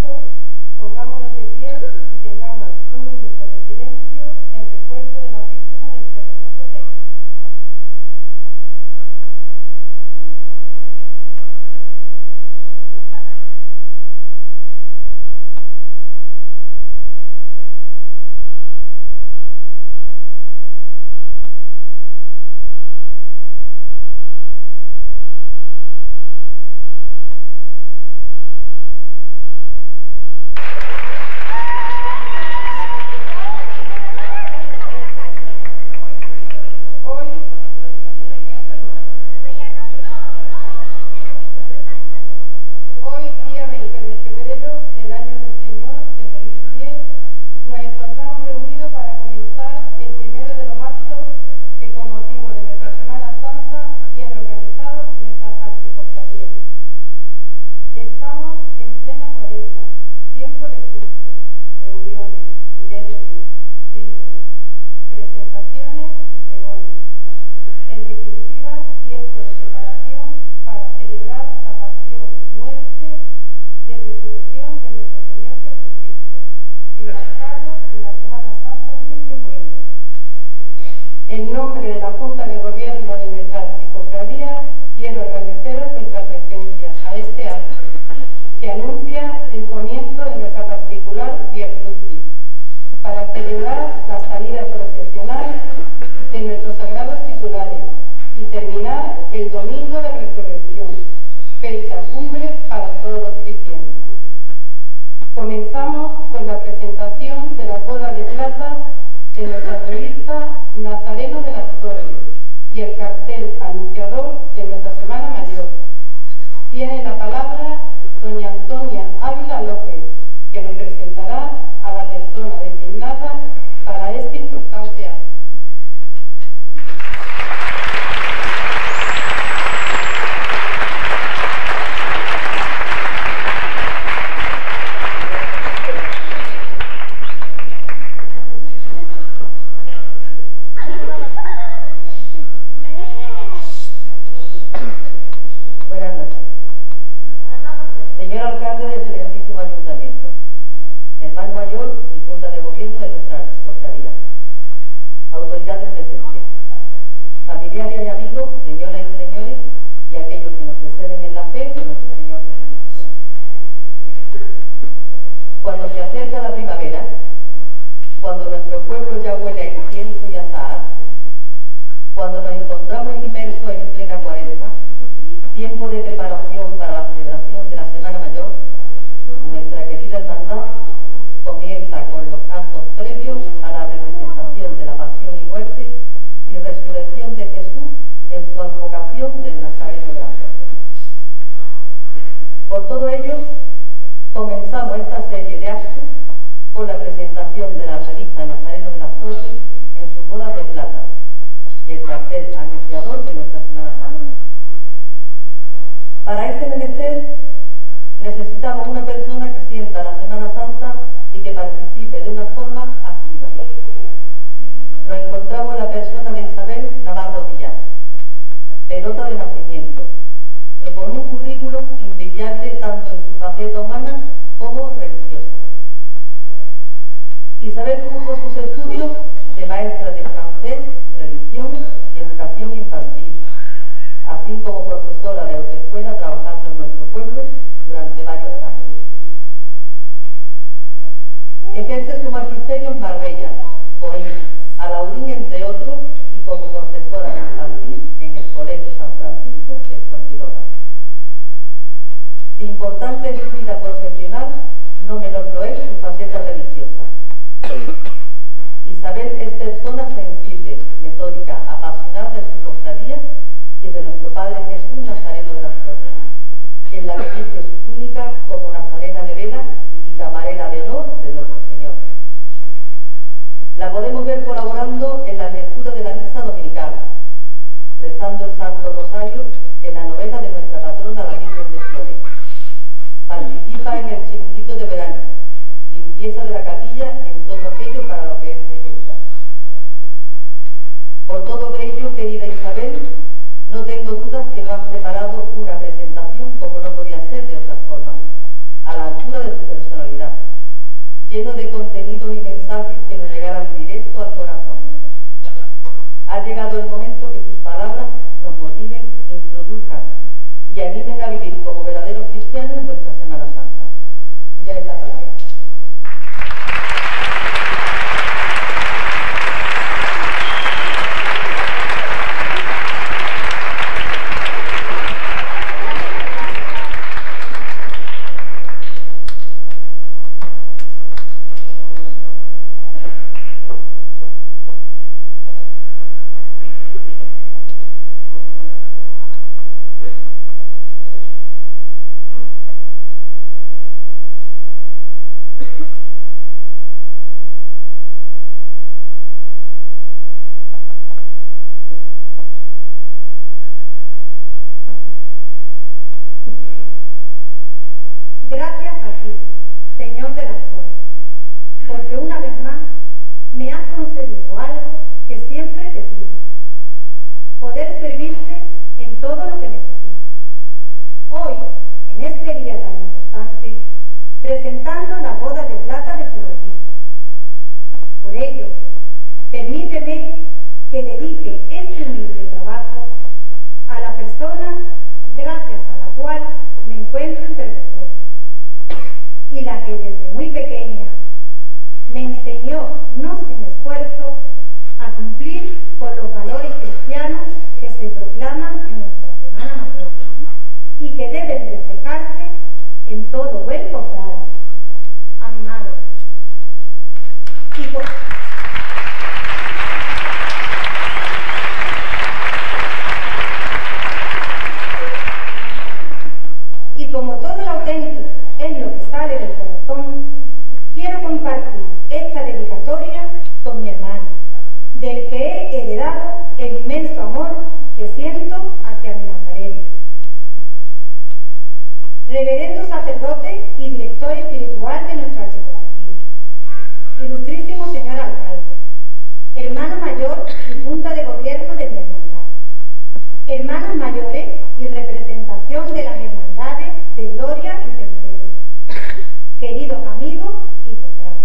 acto, pongámonos de pie y tengamos un minuto de silencio en recuerdo de las víctimas del terremoto de Haití. Hoy, día 20 de febrero del año del Señor de 2010, nos encontramos reunidos para comenzar el primero de los actos que, con motivo de nuestra Semana Santa, tiene organizado nuestra archicofradía. Estamos en plena Cuaresma, tiempo de culto, reuniones, nervios, triduos, presentaciones y pregones. En definitiva, tiempo de preparación para celebrar la pasión, muerte y resurrección de nuestro Señor Jesucristo, enmarcado en la Semana Santa de nuestro pueblo. En nombre de la Junta de Gobierno de nuestra archicofradía, quiero agradeceros vuestra presencia a este acto, que anuncia el comienzo de nuestra particular Vía Crucis, para celebrar la salida procesional de nuestros sagrados titulares y terminar el Domingo de Resurrección, fecha cumbre para todos los cristianos. Comenzamos con la presentación de la boda de plata de nuestra revista Nazareno de las Torres y el cartel anunciador de nuestra Semana Mayor. Tiene la palabra doña Antonia Ávila López, que nos presentará a la persona designada para este importante acto. Buenas noches. Señor alcalde del excelentísimo ayuntamiento, hermano mayor y junta de gobierno de nuestra cofradía, autoridades presentes, familiares y amigos, señoras y señores, y aquellos que nos preceden en la fe de nuestro Señor Jesucristo. Cuando se acerca la primavera, cuando nuestro pueblo ya huele a incienso y azahar, cuando nos encontramos inmersos en plena Cuaresma, tiempo de preparación para la celebración de la Semana Mayor, nuestra querida hermandad comienza con los actos previos a la representación de la pasión y muerte y resurrección de Jesús en su advocación del Nazareno de las Torres. Por todo ello, comenzamos esta serie de actos con la presentación de la revista Nazareno de las Torres en sus bodas de plata y el cartel anunciador de nuestra Semana Santa. Para este menester necesitamos una persona que sienta la Semana Santa y que participe de una forma activa. Nos encontramos en la persona de Isabel Navarro Díaz, pelota de nacimiento, pero con un currículum invidiable tanto en su faceta humana como religiosa. Isabel cursó sus estudios de maestra de francés, religión y educación infantil, así como profesora de autoescuela trabajando en nuestro pueblo durante varios años. Ejerce su magisterio en Marbella, Coín, Alaurín, entre otros, y como profesora de infantil en el Colegio San Francisco de Fuengirola. Importante en su vida profesional, no menor lo es su faceta religiosa. Isabel es persona sensible, metódica, apasionada de su cofradía y de nuestro Padre Jesús Nazareno de las Torres, en la que viste su túnica como nazarena de vela y camarera de honor de nuestro Señor. La podemos ver colaborando en la lectura de la misa dominical, rezando el Santo Rosario en la novena de nuestra patrona la Virgen de Flores. Participa en el chiringuito de verano, limpieza de la capilla en todo aquello para lo que es requerida. Por todo ello, querida Isabel, no tengo dudas que nos has preparado una presentación como no podía ser de otra forma, a la altura de tu personalidad. lleno de contenidos y mensajes que nos llegaran directo al corazón. Ha llegado el momento que tus palabras nos motiven, introduzcan y animen a vivir como verdaderos cristianos en nuestra Semana Santa. Ya es la palabra. Gracias a ti, Señor de las Torres, porque una vez más me has concedido algo que siempre te pido, poder servirte en todo lo que necesito. Hoy, en este día tan importante, presentando la boda de plata de tu revista. Por ello, permíteme que dedique este humilde trabajo a la persona gracias a la cual me encuentro entre vosotros, y la que desde muy pequeña me enseñó, no sin esfuerzo, a cumplir con los valores cristianos que se proclaman en nuestra Semana Mayor y que deben reflejarse en todo buen cofrade, a mi madre. Y como todo lo auténtico es lo que sale del corazón, quiero compartir esta dedicatoria con mi hermano, del que he heredado el inmenso amor que siento hacia mi Nazareno. Reverendo sacerdote y director espiritual de nuestra archicofradía, ilustrísimo señor alcalde, hermano mayor y junta de gobierno de mi hermandad, hermanos mayores y representación de las hermandades de gloria y penitencia, queridos amigos y cofrades.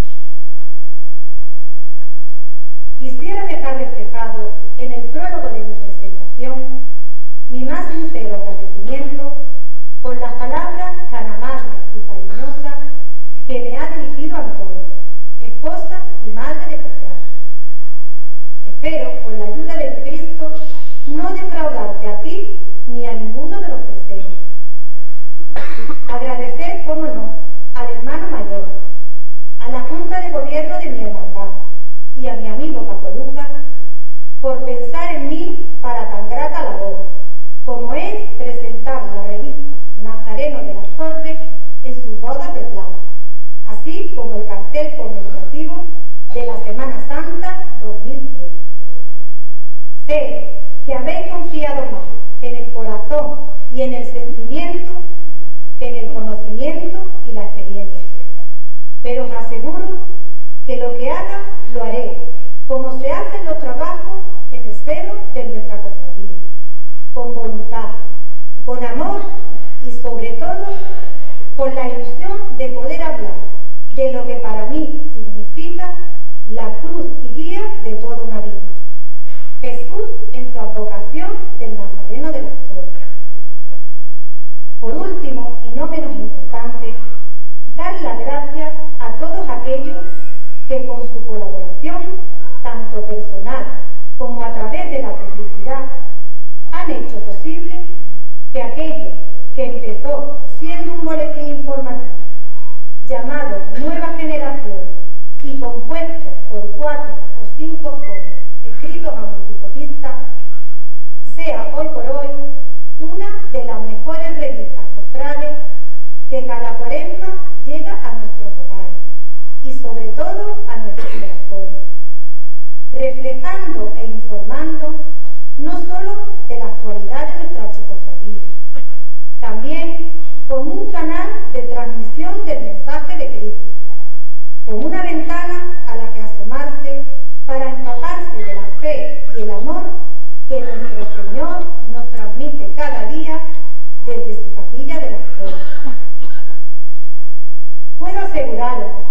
Quisiera dejar reflejado en el prólogo de mi presentación mi más sincero agradecimiento por las palabras tan amables y cariñosas que me ha dirigido Antonio, esposa y madre de cofrades. Espero, con la ayuda de Cristo, no defraudarte a ti ni a ninguno de los presentes. Agradecer, cómo no, al hermano mayor, a la Junta de Gobierno de mi hermandad y a mi amigo Paco Lucas por pensar en mí para tan grata labor, como es presentar la revista Nazareno de las Torres en sus bodas de plata, así como el cartel conmemorativo de la Semana Santa 2010. Sé que habéis confiado más en el corazón y en el sentimiento que en el conocimiento y la experiencia. Pero os aseguro que lo que haga lo haré, como se hacen los trabajos en el seno de nuestra cofradía, con voluntad, con amor y sobre todo con la ilusión de poder hablar de lo que para mí significa la cruz y guía de toda una vida. Jesús en su advocación del Nazareno de las Torres. Por último, y no menos importante, dar las gracias a todos aquellos que con su colaboración, tanto personal como a través de la publicidad, han hecho posible que aquello que empezó siendo un boletín informativo llamado Nueva Generación y compuesto por 4 o 5 folios escritos a multicopista, sea hoy por hoy una de las mejores revistas cofrades que cada cuaresma llega a nuestros hogares y sobre todo a nuestros corazones, reflejando e informando no solo de la actualidad de nuestra archicofradía, también como un canal de transmisión del mensaje de Cristo, como una ventana a la que asomarse para empaparse de la fe y el amor que nuestro Señor nos transmite cada día desde su capilla de las Torres. Puedo aseguraros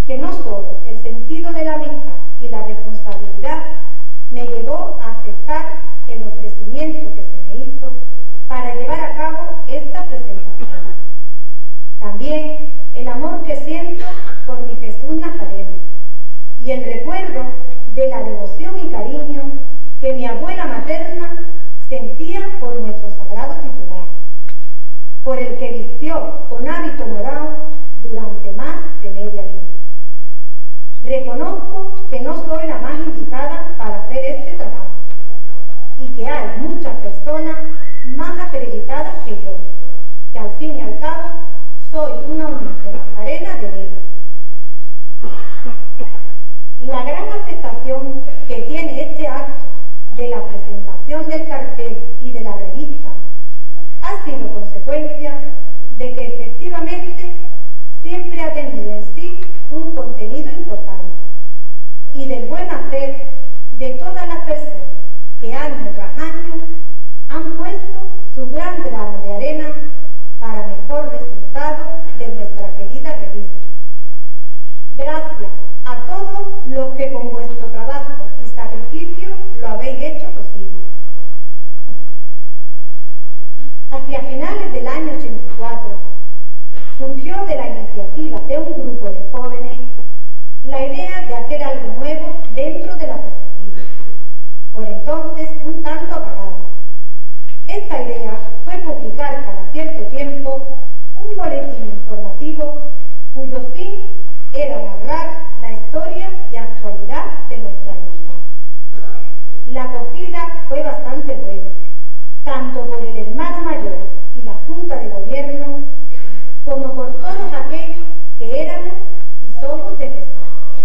que no solo el sentido de la amistad y la responsabilidad me llevó a aceptar el ofrecimiento que se me hizo para llevar a cabo esta presentación. También el amor que siento por mi Jesús Nazareno y el recuerdo de la devoción y cariño que mi abuela materna sentía por nuestro sagrado titular, por el que vistió con hábito morado durante más de media vida. Reconozco que no soy la más indicada para hacer este trabajo y que hay muchas personas más acreditadas que yo, que al fin y al cabo soy una humilde nazarena de Vela. La gran aceptación que tiene este acto de la presentación del cartel y de la revista ha sido consecuencia de que efectivamente siempre ha tenido en sí un contenido importante y del buen hacer de todas las personas que año tras año han puesto su gran grano de arena para mejor resultado de nuestra querida revista. Gracias a todos los que con vuestro trabajo y sacrificio lo habéis hecho posible. Hacia finales del año 84 surgió de la iniciativa de un grupo de jóvenes la idea de hacer algo nuevo dentro de la cofradía, por entonces un tanto apagada. Esta idea fue publicar cada cierto tiempo un boletín informativo cuyo fin era narrar la historia y actualidad de nuestra hermandad. La acogida fue bastante buena, tanto por el hermano mayor y la Junta de Gobierno, como por todos aquellos que éramos y somos de Jesús.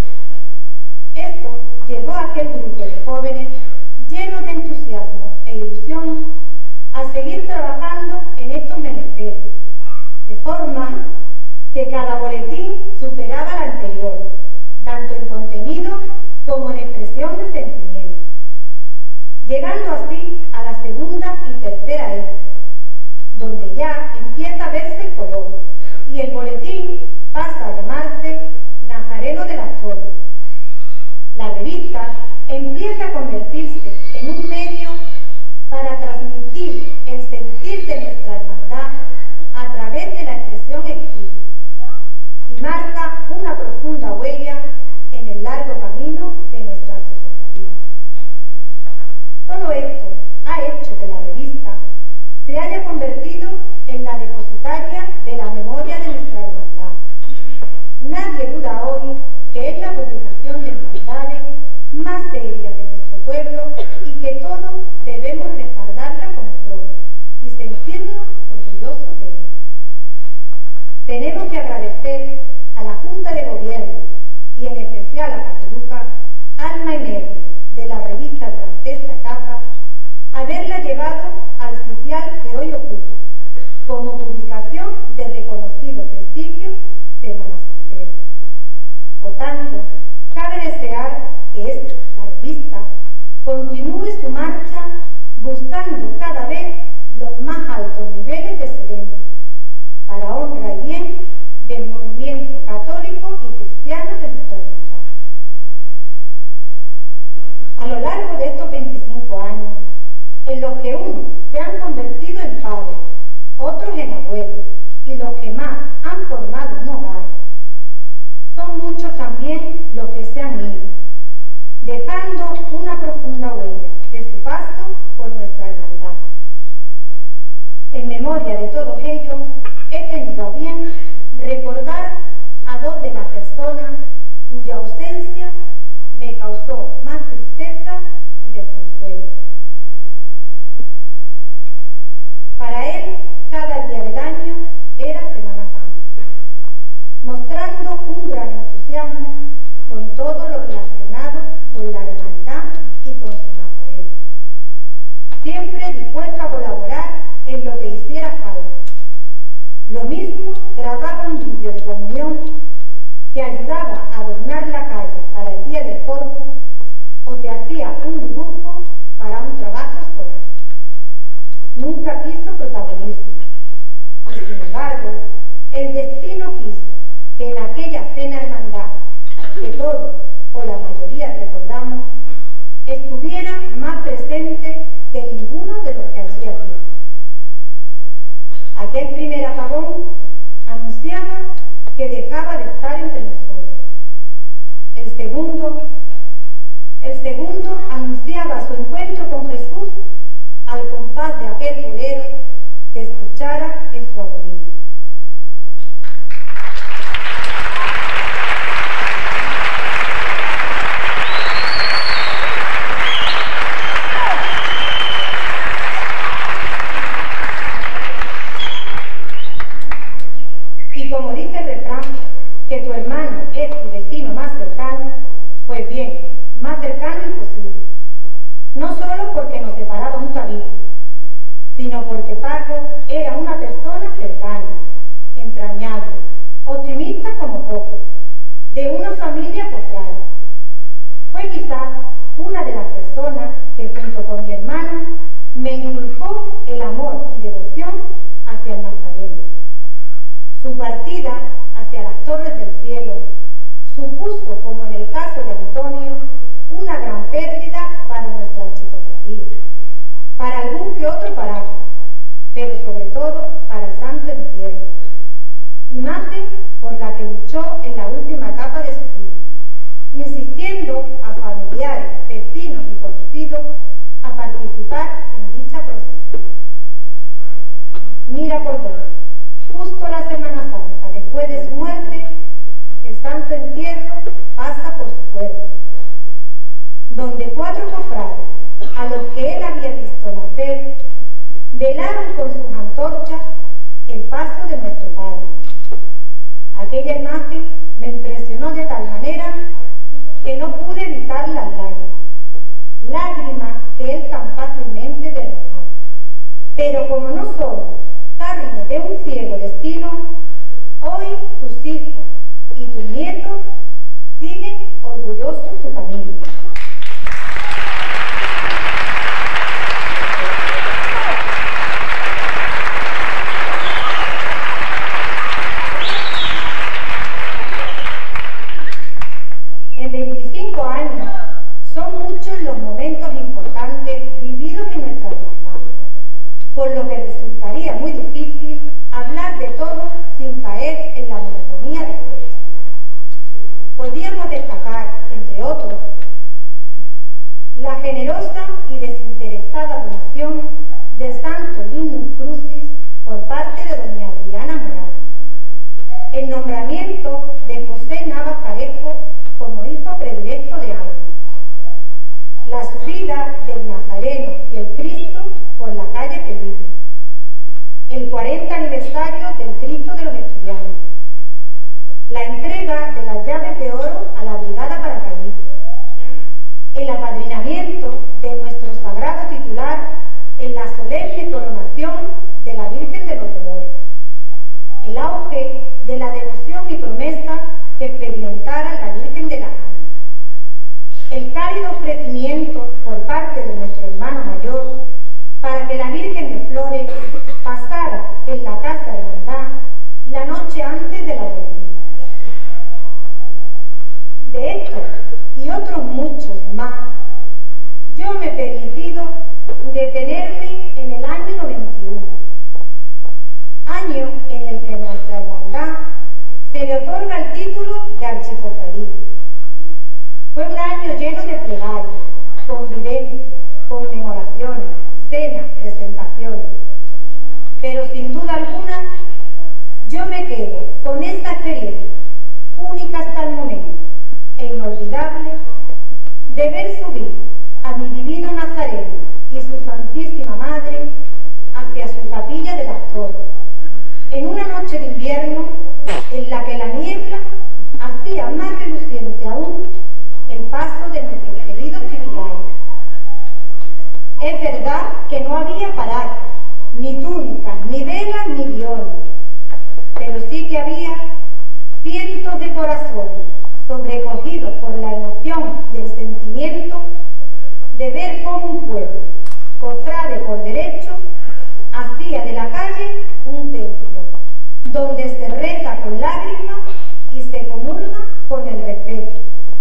Esto llevó a aquel grupo de jóvenes llenos de entusiasmo e ilusión a seguir trabajando en estos menesteres, de forma que cada boletín superaba al anterior, tanto en contenido como en expresión de sentimiento, llegando así a la segunda y tercera época, donde ya empieza a verse el color y el boletín pasa a llamarse Nazareno de las Torres. La revista empieza a convertirse en un medio para transmitir el sentir de nuestra hermandad a través de la expresión escrita y marca una profunda huella en el largo camino de nuestra archicofradía. Todo esto ha hecho que la revista se haya convertido en la depositaria de la memoria de nuestra hermandad. Nadie duda hoy que es la publicación de hermandades más seria de nuestro pueblo y que todos debemos respaldarla como propia y sentirnos orgullosos de ella. Tenemos que agradecer a la Junta de Gobierno y en especial a Caperuca, alma y nervio de la revista durante esta etapa, haberla llevado al sitial que hoy ocupa, como publicación de reconocido prestigio semanasantero. Por tanto, cabe desear que esta, la revista, continúe su marcha buscando cada vez los más altos niveles de excelencia, para honra y bien del movimiento católico y cristiano de nuestra hermandad. A lo largo de estos 25 años, en los que unos se han convertido en padres, otros en abuelos, y los que más han formado un hogar, son muchos también los que se han ido, dejando una profunda huella de su paso por nuestra hermandad. En memoria de todos ellos, he tenido a bien recordar a dos de las personas cuya ausencia me causó más tristeza y desconsuelo. Para él, cada día del año era Semana Santa, mostrando un gran entusiasmo con todo lo relacionado con la hermandad y con su Nazareno, siempre dispuesto a colaborar en lo que hiciera falta. Lo mismo grababa un vídeo de comunión que ayudaba a adornar la calle para el día del Corpus o te hacía un dibujo para un trabajo escolar. Nunca quiso protagonismo y, sin embargo, el destino quiso que en aquella cena hermandad todos o la mayoría recordamos, estuviera más presente que ninguno de los que allí había. Aquel primer apagón anunciaba que dejaba de estar entre nosotros. El segundo anunciaba su encuentro con Jesús al compás de aquel bolero que escuchara en su agonía. Y como dice el refrán, que tu hermano es tu vecino más cercano, pues bien, más cercano imposible. No solo porque nos separaba un tabique, sino porque Paco era una persona cercana, entrañable, optimista como poco, de una familia cofrade. Fue quizás una de las personas que junto con mi hermano me inculcó el amor y devoción hacia el Nazareno. Su partida hacia las torres del cielo supuso, como en el caso de Antonio, una gran pérdida para nuestra archicofradía, para algún que otro paraje, pero sobre todo para el santo entierro, imagen por la que luchó en la última etapa de su vida, insistiendo a familiares, vecinos y conocidos a participar en dicha procesión. Mira por dónde. Justo la Semana Santa, después de su muerte, el santo entierro pasa por su pueblo, donde 4 cofrades, a los que él había visto nacer, velaron con sus antorchas el paso de nuestro Padre. Aquella imagen me impresionó de tal manera que no pude evitar las lágrimas que él tan fácilmente derramaba. Pero como no somos carne de un ciego destino, hoy tus hijos y tus nietos siguen orgullosos tu camino. En 25 años son muchos los momentos importantes vividos en nuestra hermandad, por lo que resultaría muy difícil hablar de todo sin caer en la monotonía de fecha. Podríamos destacar, entre otros, la generosa y desinteresada donación del Santo Lignum Crucis por parte de doña Adriana Morales, el nombramiento de José Navas Parejo como hijo predilecto de Ángeles, la subida del Nazareno y el Cristo por la calle Felipe, el 40 aniversario del Cristo de los Estudiantes, la entrega de las llaves de oro a la Brigada Paracaidista, el apadrinamiento de nuestro sagrado titular en la solemne coronación de la Virgen de los Dolores, el auge de la devoción y promesa que experimentara la Virgen de las Ánimas, el cálido ofrecimiento por parte de nuestro hermano mayor para que la Virgen de Flores pasara en la casa de hermandad la noche antes de la romería. De estos y otros muchos más, yo me he permitido detenerme en el año 91, año en el que nuestra hermandad se le otorga el título de archicofradía. Fue un año lleno de plegarias, convivencia, conmemoraciones, cenas, presentaciones, pero sin duda alguna yo me quedo con esta experiencia, única hasta el momento e inolvidable, de ver subir a mi divino Nazareno y su Santísima Madre hacia su capilla de las Torres, en una noche de invierno en la que la niebla hacía más reluciente aún el paso de nuestros queridos titulares. Es verdad que no había paracas, ni túnicas, ni velas, ni guiones, pero sí que había cientos de corazones sobrecogidos por la emoción y el sentimiento de ver cómo un pueblo, cofrade por derecho, hacía de la calle un templo, donde se reza con lágrimas y se comulga con el respeto,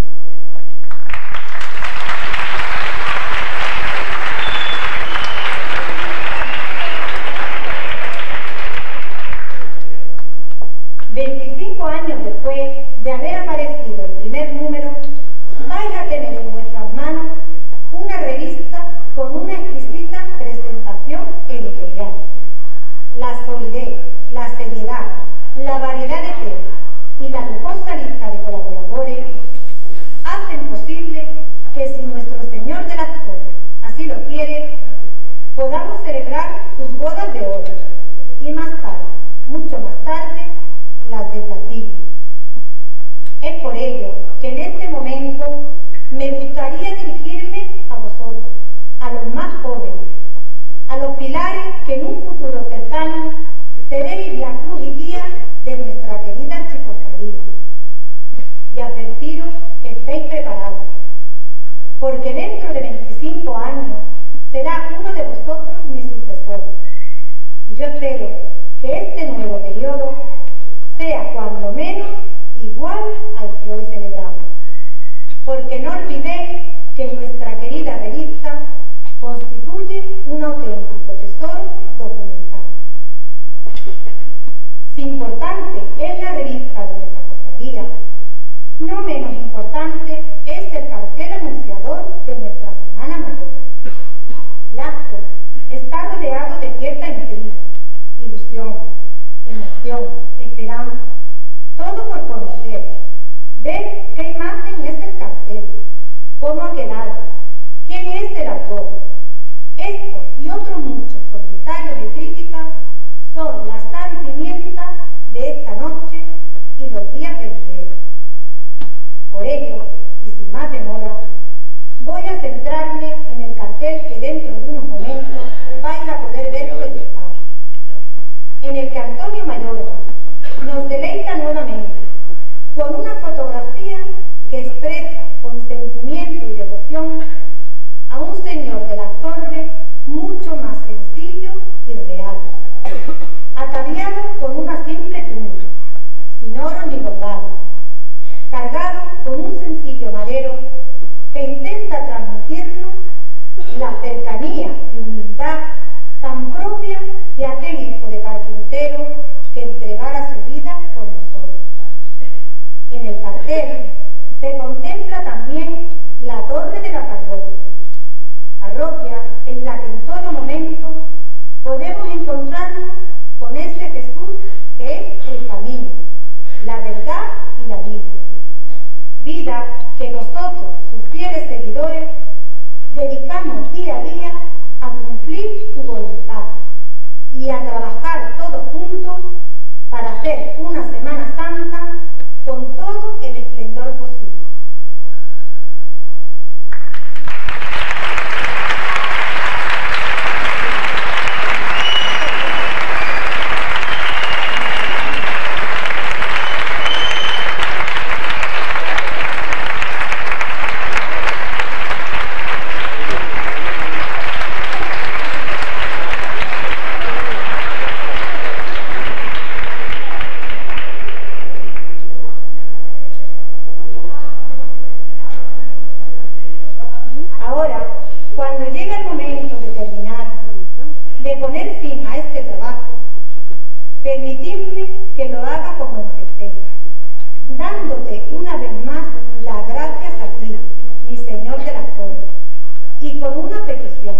25 años después de haber aparecido el primer número, vais a tener en vuestras manos una revista con una exquisita presentación editorial. La solidez, la seriedad, la variedad de temas y la lujosa lista de colaboradores hacen posible que, si nuestro Señor de las Torres así lo quiere, podamos celebrar tus bodas de oro y más tarde, mucho más tarde, las de platino. Es por ello que en este momento me gustaría dirigirme a vosotros, a los más jóvenes, a los pilares que en un futuro cercano seréis la cruz y guía de nuestra querida archicofradía, y advertiros que estéis preparados, porque dentro de 25 años será uno de vosotros mi sucesor, y yo espero que este nuevo periodo sea cuando menos igual al que hoy celebramos, porque no olvidéis que nuestra querida revista constituye un auténtico tesoro documental. Si importante es la revista de nuestra cofradía, no menos importante es el cartel anunciador de nuestra Semana Mayor. El acto está rodeado de cierta intriga, ilusión, emoción, esperanza, todo por conocer, ver qué imagen es el cartel, cómo ha quedado, quién es el autor. Estos y otros muchos comentarios y críticas son la sal y pimienta de esta noche y los días venideros. Por ello, y sin más demora, voy a centrarme en el cartel que dentro de unos momentos vais a poder ver proyectado, en el que Antonio Mayorga nos deleita nuevamente con una fotografía que expresa con sentimiento y devoción a un señor de las Torres mucho más sencillo y real, ataviado con una simple túnica, sin oro ni bordado, cargado con un sencillo madero que intenta transmitirnos la cercanía y humildad tan propia de aquel hijo de carpintero que entregara su vida por nosotros. En el cartel se contempla también la torre de la parroquia en la que en todo momento podemos encontrarnos con ese Jesús que es el camino, la verdad y la vida. Vida que nosotros, sus fieles seguidores, dedicamos día a día a cumplir su voluntad y a trabajar todos juntos para hacer una Semana Santa con todo el esplendor posible. Poner fin a este trabajo, permitidme que lo haga como empecé, dándote una vez más las gracias a ti, mi Señor de las Torres, y con una petición.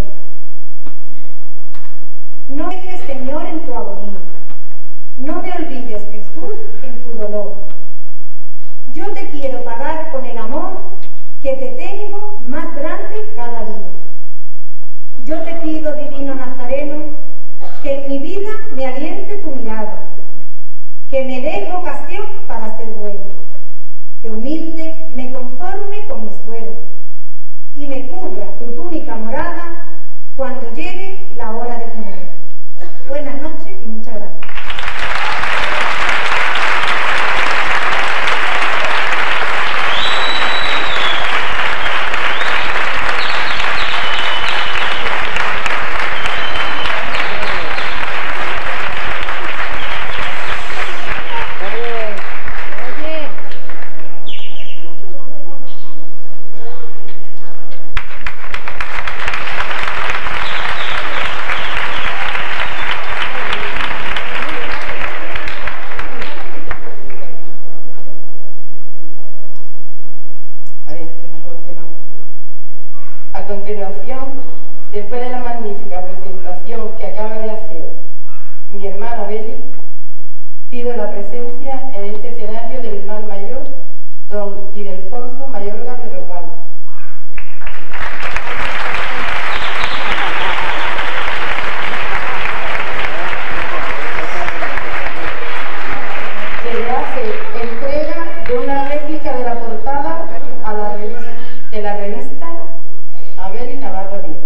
No dejes, Señor, en tu agonía, no me olvides, Jesús, en tu dolor. Yo te quiero pagar con el amor que te tengo más grande cada día. Yo te pido, divino Nazareno, que en mi vida me aliente tu mirada, que me des ocasión para ser bueno, que humilde me conforme con mi suelo y me cubra tu túnica morada cuando llegue la hora de mi muerte. Buenas noches y muchas gracias. continuación, después de la magnífica presentación que acaba de hacer mi hermana Beli, pido la presencia en este escenario del hermano mayor, don Ildefonso Mayorga de Ropal. Se le hace entrega de una réplica de la portada de la revista a Beli Navarro Díaz.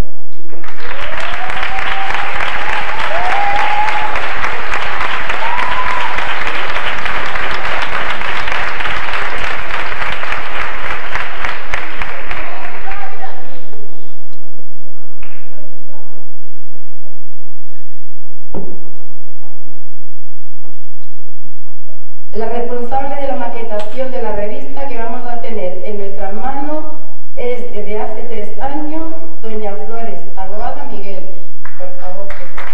La responsable de la maquetación de la revista que vamos a tener en nuestras manos es desde hace 3 años doña Flores, abogada Miguel. Por favor.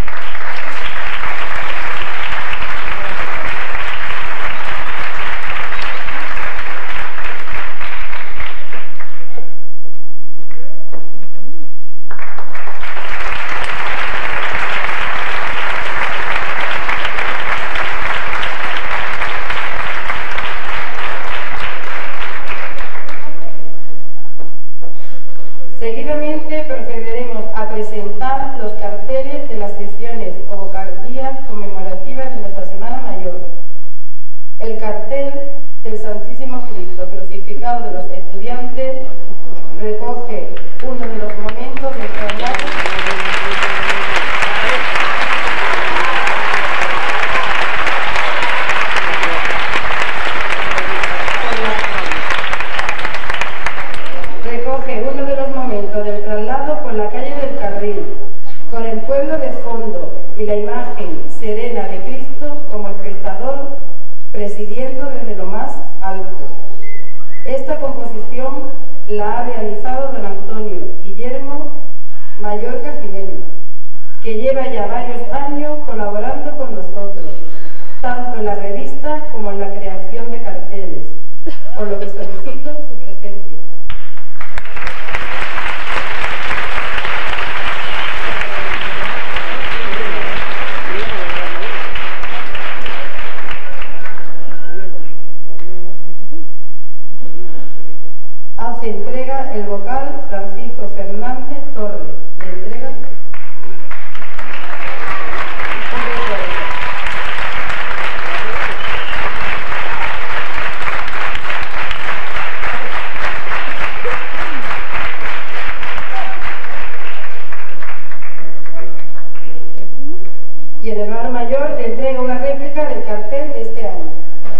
Seguidamente procederemos a presentar los carteles de las secciones o vocalías conmemorativas de nuestra Semana Mayor. El cartel del Santísimo Cristo crucificado de los estudiantes recoge uno de los momentos del traslado por la calle del Carril, con el pueblo de fondo y la imagen serena de Cristo como espectador presidiendo desde lo más alto. Esta composición la ha realizado don Antonio Guillermo Mayorga Jiménez, que lleva ya varios años colaborando con nosotros, tanto en la revista como en la creación de carteles, por lo que solicito su presencia. Hace entrega el vocal Francisco Fernández Torres. Le entrega y el hermano mayor le entrega una réplica del cartel de este año.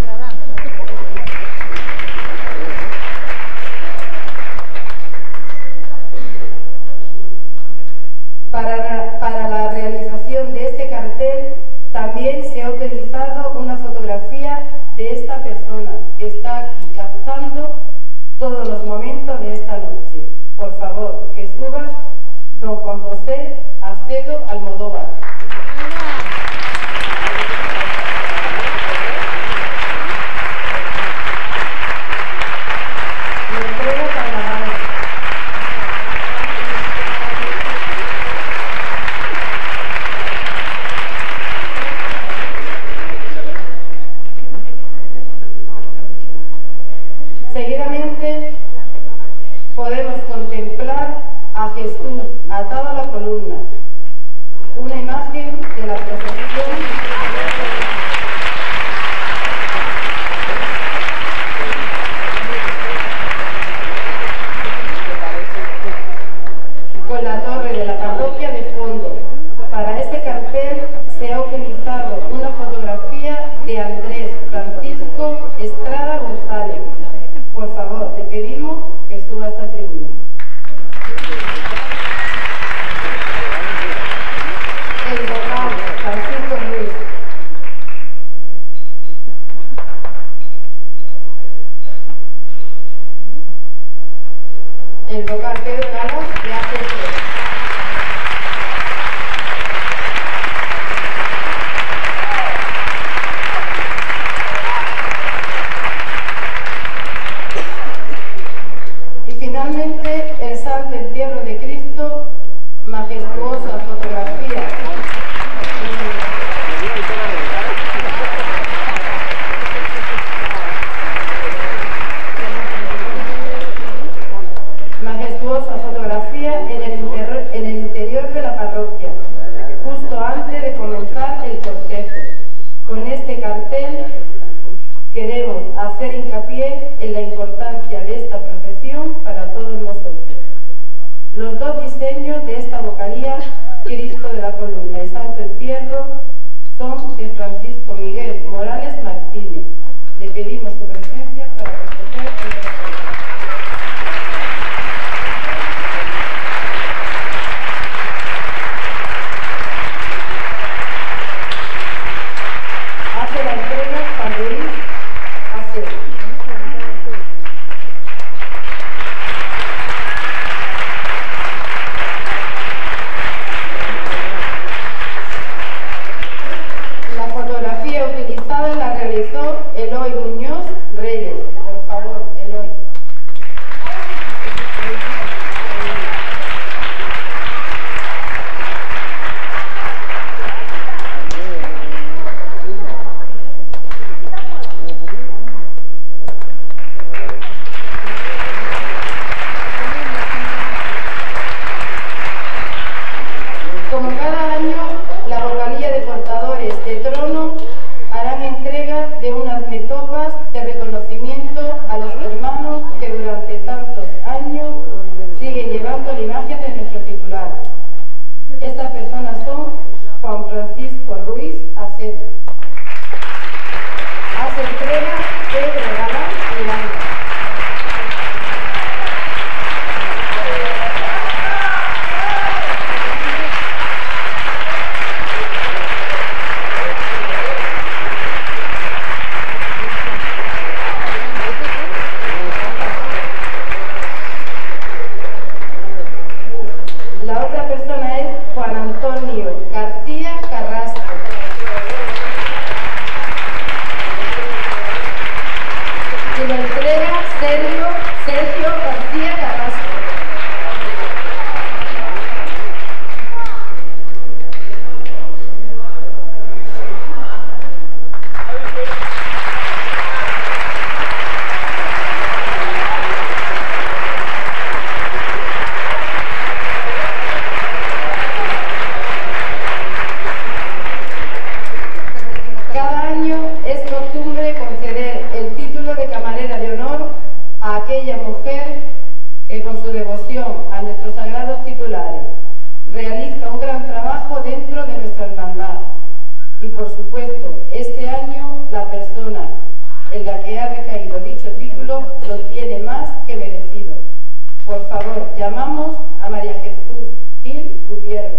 Para la realización de este cartel también se ha utilizado una fotografía de esta persona que está aquí captando todos los momentos de esta noche. Por favor, que subas don Juan José Acedo Almodóvar. Le entrego Carnaval. Seguidamente podemos contemplar a Jesús atado a la columna, una imagen de la procesión con la torre de la parroquia de fondo. Para este cartel se ha utilizado una fotografía de Andrés Francisco Estrada González. Por favor, le pedimos que suba a esta tribuna. El vocal Francisco Ruiz. El vocal Pedro Gala de ACC. Y finalmente el Santo Entierro de Cristo hacer hincapié en la importancia de esta procesión para todos nosotros. Los dos diseños de esta vocalía, Cristo de la Columna y Santo Entierro, son de Francisco Miguel Morales Martínez. Le pedimos su presencia para recoger el recorrido. Hace la entrega Juan Luis Acero. La fotografía utilizada la realizó Eloy Muñoz Reyes. Por favor, Eloy. Como cada año, la vocalía de portadores de trono harán entrega de unas metopas de reconocimiento a los hermanos que durante tantos años siguen llevando la imagen de nuestro titular. Estas personas son Juan Francisco Ruiz Acedo. Hace entrega Pedro Galán Miranda. La otra persona es Juan Antonio García Carrasco. Y lo entrega Sergio García Carrasco. Cada año es costumbre conceder el título de camarera de honor a aquella mujer que con su devoción a nuestros sagrados titulares realiza un gran trabajo dentro de nuestra hermandad. Y por supuesto, este año la persona en la que ha recaído dicho título lo tiene más que merecido. Por favor, llamamos a María Jesús Gil Gutiérrez.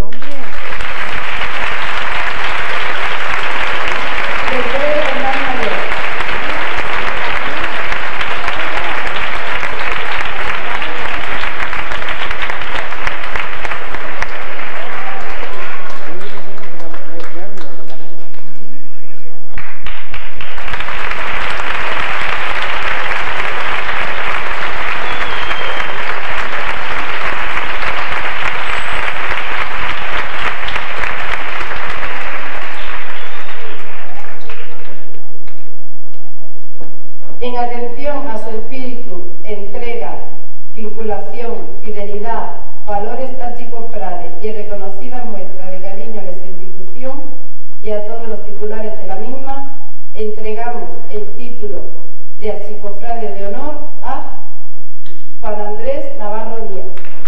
En atención a su espíritu, entrega, vinculación, fidelidad, valores archicofrades y reconocida muestra de cariño a nuestra institución y a todos los titulares de la misma, entregamos el título de archicofrade de honor a Juan Andrés Navarro Díaz.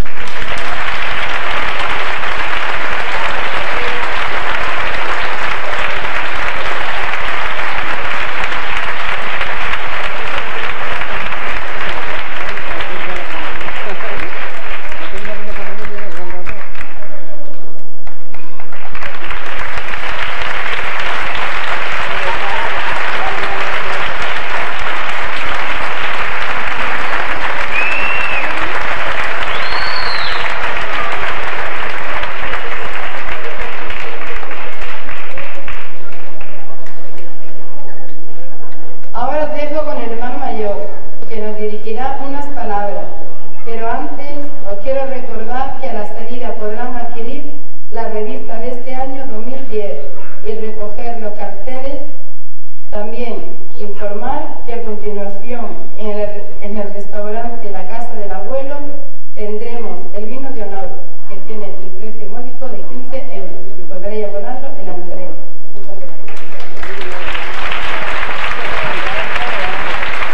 Ahora os dejo con el hermano mayor, que nos dirigirá unas palabras, pero antes os quiero recordar que a la salida podrán adquirir la revista de este año 2010 y recoger los carteles. También informar que a continuación en el restaurante La Casa del Abuelo tendremos el vino de honor, que tiene el precio módico de 15 euros y podréis abonarlo en la entrega. Muchas gracias.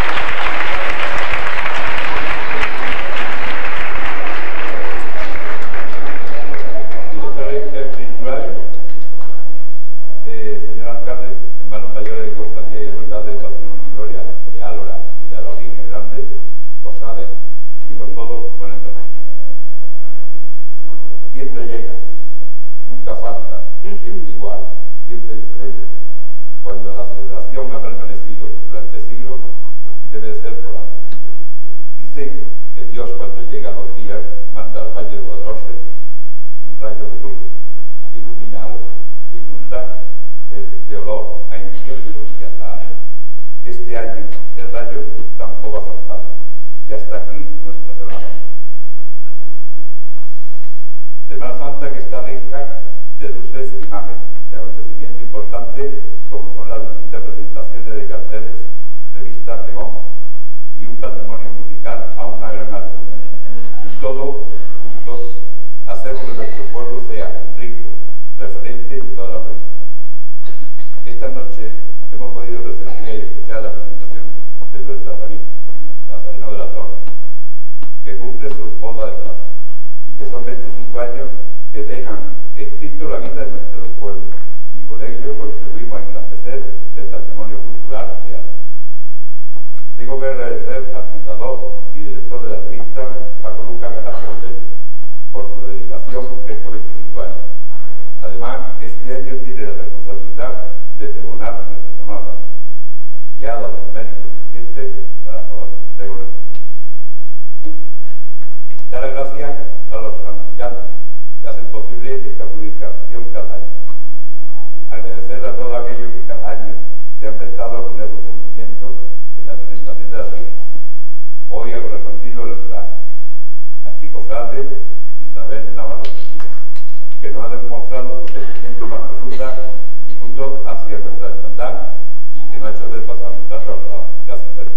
este año el rayo tampoco ha faltado. Ya está aquí nuestra Semana Santa. Semana Santa que está rica de luces e imágenes, de acontecimientos importantes como son las distintas presentaciones de carteles, revistas, pregón y un patrimonio musical a una gran altura. Y todo juntos hacemos que nuestro pueblo sea rico, referente en toda la provincia. Esta noche hemos podido presenciar y escuchar la presentación de nuestra revista, Nazareno de la Torre, que cumple su boda de plata y que son 25 años que dejan escrito la vida de nuestro pueblo y con ello contribuimos a engrandecer el patrimonio cultural de arte. Tengo que agradecer al fundador y director de la revista, Paco Lucas Garaje Botello, por su dedicación estos 25 años. Además, este año tiene la responsabilidad de pregonar nuestra Semana Santa y ha dado el mérito suficiente para poder pregonar. Dar las gracias a los anunciantes que hacen posible esta publicación cada año. Agradecer a todos aquellos que cada año se han prestado a poner sus sentimientos en la presentación de la revista. Hoy ha correspondido el lugar a Chico Frade, Isabel Navarro Castilla, que nos ha demostrado sus sentimientos más profundos hacia nuestra hermandad y que nos ha hecho de pasar un rato agradable. Gracias, Pedro.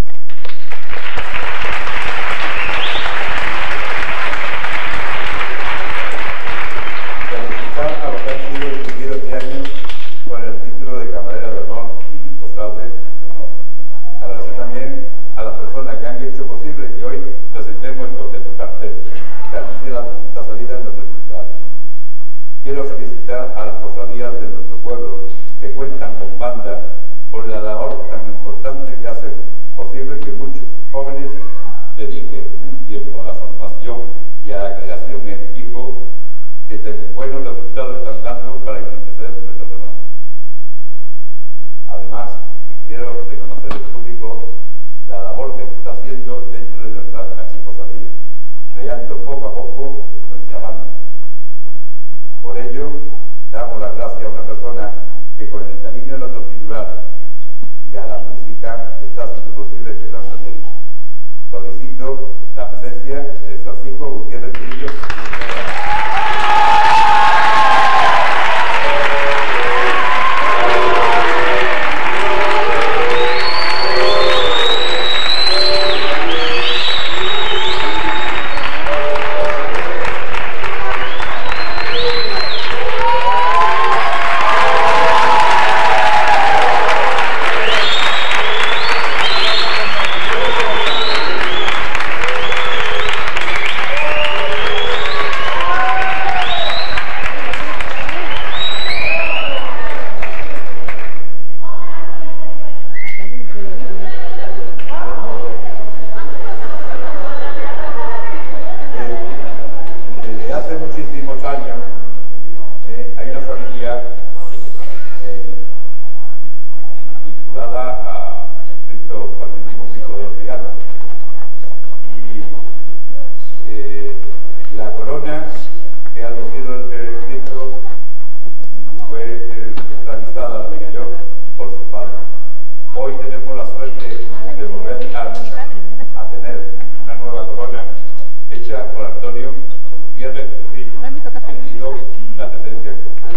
Felicitar a los que han sido distinguidos este año con el título de Camarera de Honor y Cofrade de Honor. Agradecer también a las personas que han hecho posible que hoy presentemos estos carteles que anuncian las distintas salidas de nuestro titular. Quiero felicitar a las cofradías de nuestro pueblo que cuentan con bandas por la labor tan importante que hace posible que muchos jóvenes dediquen un tiempo a la formación y a la creación en equipo que buenos resultados están dando para engrandecer nuestra semana. Además, quiero reconocer al público la labor que se está haciendo dentro de nuestra archicofradía, creando poco a poco nuestra banda. Por ello, damos las gracias a una persona que con el cariño de nuestros titulares y a la música está haciendo posible este gran proyecto. Solicito la presencia de Francisco Gutiérrez Murillo. Hace muchísimos años hay una familia vinculada a Cristo, al mismo Cristo de los Gigantes, y la corona que ha lucido el Cristo fue realizada la mayor por su padre. Hoy tenemos la suerte de volver a tener una nueva corona hecha por Antonio Gutiérrez Trujillo, tenido la presencia.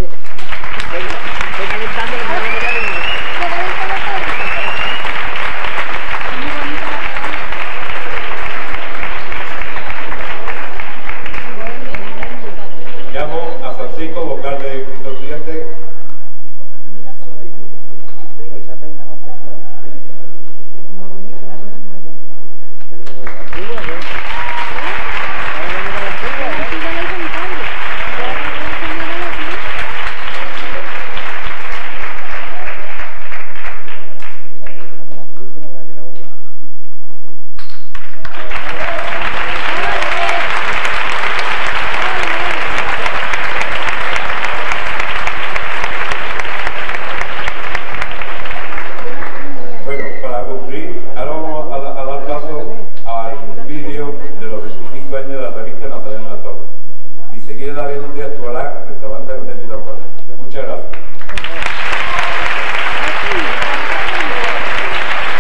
Llamo a Francisco, vocal de Cristo Estudiante. Muchas gracias.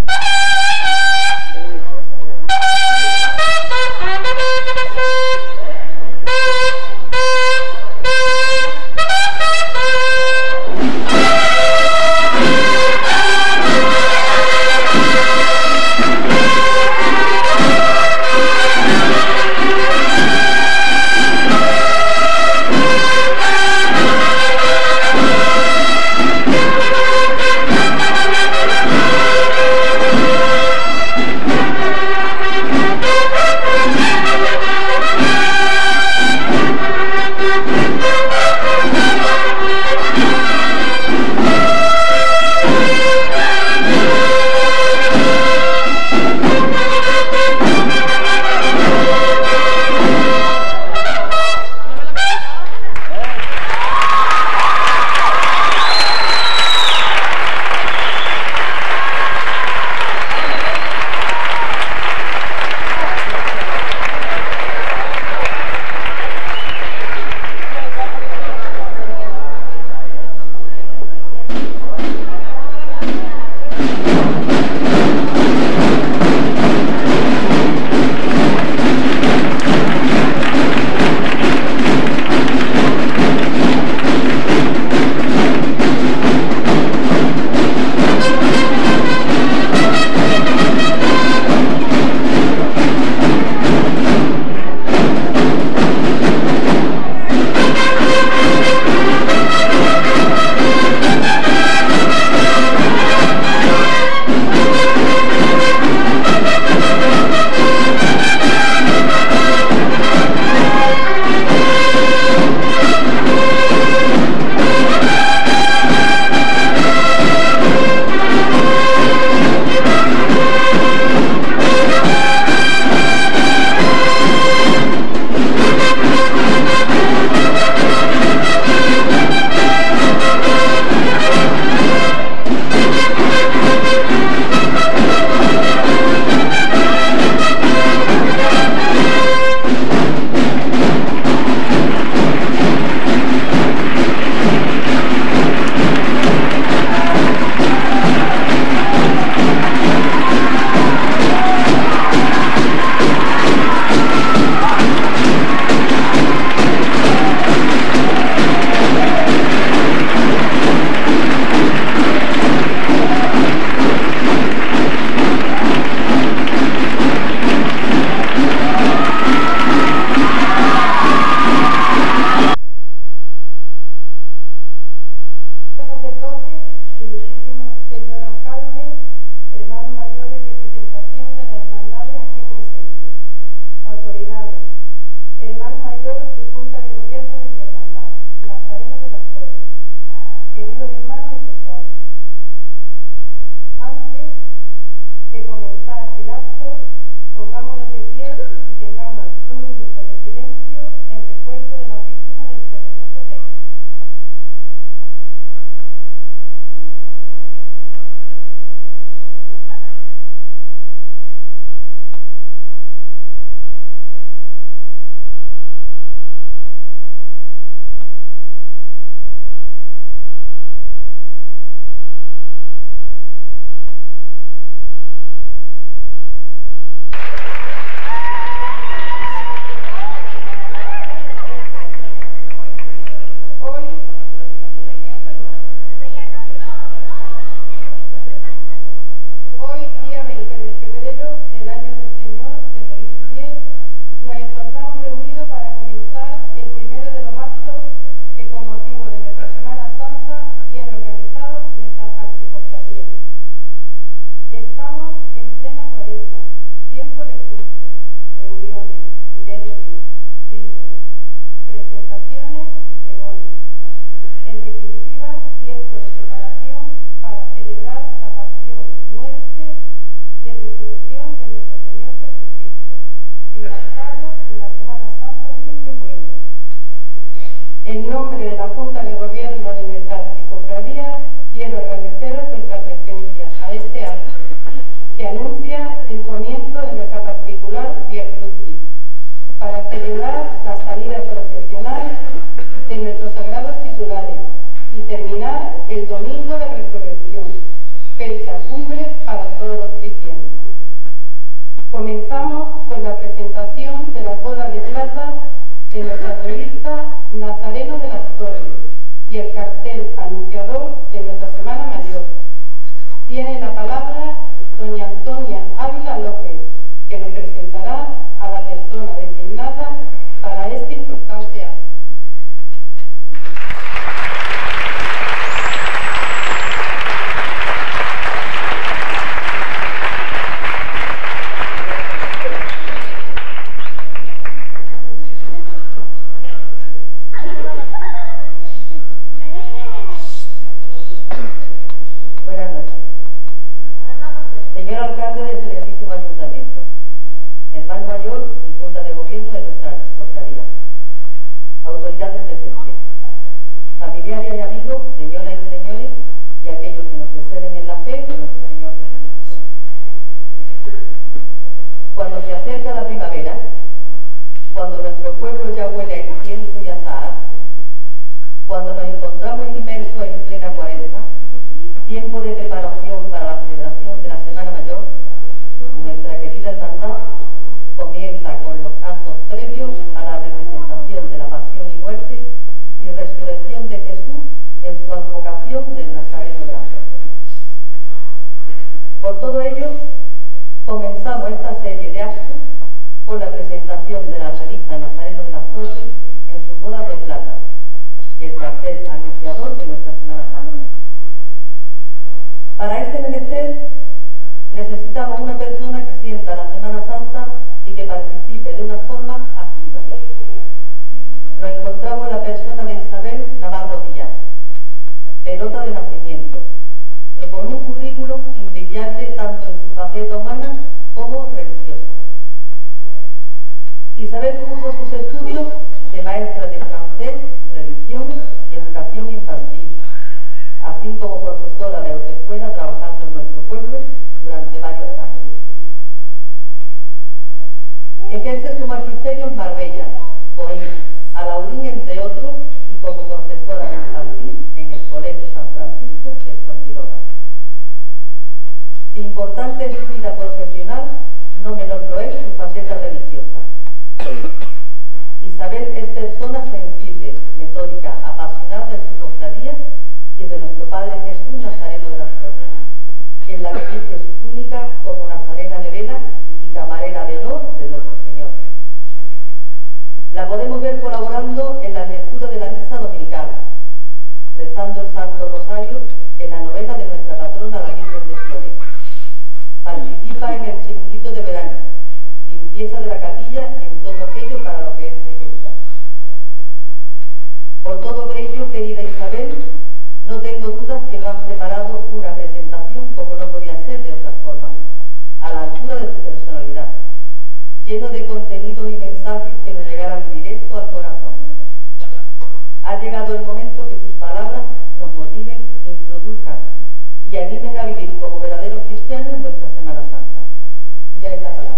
En nombre de la Junta de Gobierno de nuestra Archicofradía, quiero agradeceros vuestra presencia a este acto, que anuncia el comienzo de nuestra particular Vía Crucis, para celebrar la salida procesional de nuestros sagrados titulares y terminar el Domingo de Resurrección, fecha cumbre para todos los cristianos. Comenzamos con la presentación de la boda de plata de nuestra revista Nazareno de las Torres y el cartel anunciador de nuestra Semana Mayor. Tiene la palabra doña Antonia Ávila López, que nos presentará a la persona designada para este importante acto. Buenas noches. Señor alcalde del Serenísimo Ayuntamiento, hermano mayor y junta de gobierno de nuestra cofradía, autoridades presentes, familiares y amigos, señoras y señores, y aquellos que nos preceden en la fe de nuestro Señor Jesucristo. Cuando se acerca la primavera, cuando nuestro pueblo ya huele a incienso y azahar, cuando nos encontramos inmersos en plena cuaresma, tiempo de preparación para la celebración de la Semana Mayor, nuestra querida hermandad comienza con los actos previos a la representación de la pasión y muerte y resurrección de Jesús en su advocación del Nazareno de las Torres. Por todo ello, comenzamos esta serie de actos con la presentación de la revista Nazareno de las Torres en sus bodas de plata y el cartel anunciador de nuestra Semana Santa. Para este menester necesitamos una persona que sienta la Semana Santa y que participe de una forma activa. Lo encontramos en la persona de Isabel Navarro Díaz, pelota de nacimiento, pero con un currículum invidiable tanto en su faceta humana como religiosa. Isabel cursó sus estudios de maestra de francés, religión y educación infantil, así como profesora de autoescuela trabajando en nuestro pueblo durante varios años. Ejerce su magisterio en Marbella, Coín, Alaurín, entre otros, y como profesora de infantil en el Colegio San Francisco de Fuengirola. Importante en su vida profesional, no menor lo es su faceta religiosa. Isabel es persona sensible, metódica, apasionada de su cofradía y de nuestro Padre Jesús Nazareno de las Torres, en la que viste su túnica como nazarena de vela y camarera de honor de nuestro Señor. La podemos ver colaborando en la lectura de la misa dominical, rezando el Santo Rosario en la novena de nuestra patrona la Virgen de Flores. Participa en el chiringuito de verano, limpieza de la capilla y en todo aquello para lo que es requerida. Por todo ello, querida Isabel, no tengo dudas que nos has preparado una presentación como no podía ser de otra forma, a la altura de tu personalidad, lleno de contenidos y mensajes que nos llegaran directo al corazón. Ha llegado el momento que tus palabras nos motiven, introduzcan y animen a vivir como verdaderos cristianos en nuestra Semana Santa. Ya es la palabra.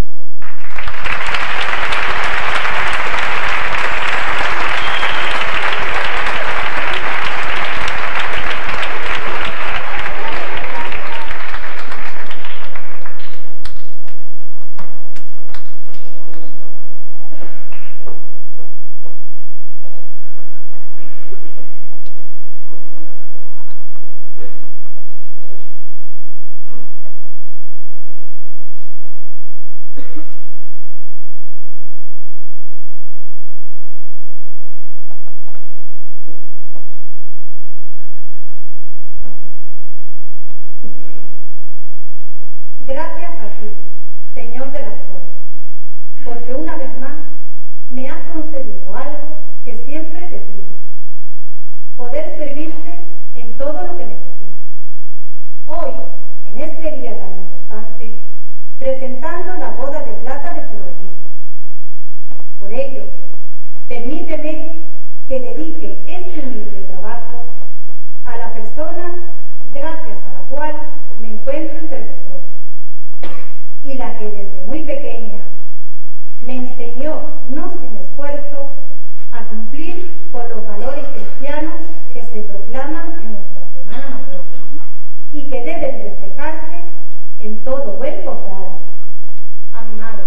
Gracias a ti, Señor de las Torres, porque una vez más me has concedido algo que siempre te pido, poder servirte en todo lo que necesito. Hoy, en este día tan importante, presentando la boda de plata de tu revista. Por ello, permíteme que dedique este humilde trabajo a la persona gracias a la cual me encuentro entre vosotros, y la que desde muy pequeña me enseñó, no sin esfuerzo, a cumplir con los valores cristianos que se proclaman en nuestra Semana Mayor y que deben reflejarse en todo buen cofrade. A mi madre.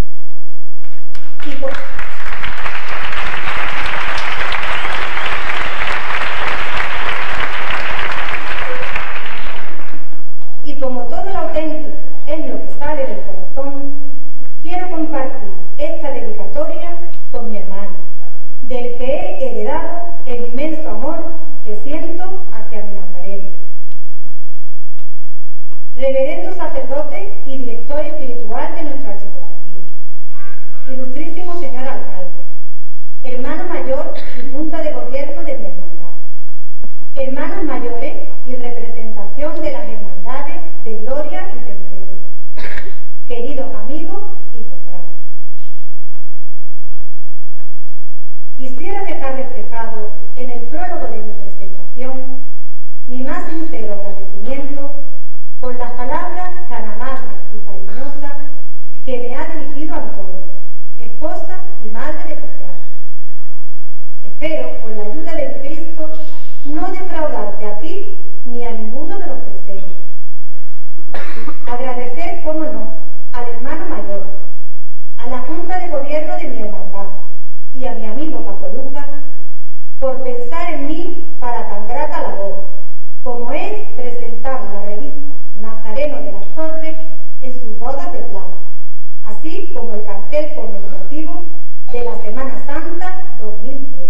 Y como todo lo auténtico es lo que sale del corazón, quiero compartir esta dedicatoria con mi hermano, del que he heredado el inmenso amor que siento hacia mi Nazareno. Reverendo sacerdote y director espiritual de nuestra archicofradía, ilustrísimo señor alcalde, hermano mayor y junta de gobierno de mi hermandad, hermanos mayores y representación de las hermandades de gloria y penitencia, queridos amigos y cofrades. Quisiera dejar reflejado en el prólogo de mi presentación mi más sincero agradecimiento por las palabras tan amables y cariñosas que me ha dirigido Antonio, esposa y madre de cofrades. Espero, con la ayuda del Cristo, no defraudarte a ti ni a ninguno de los presentes. Agradecer, cómo no, al hermano mayor, a la Junta de Gobierno de mi hermandad y a mi amigo Paco Lucas por pensar en mí para tan grata labor, como es presentar la revista Nazareno de las Torres en sus bodas de plata, así como el cartel conmemorativo de la Semana Santa 2010.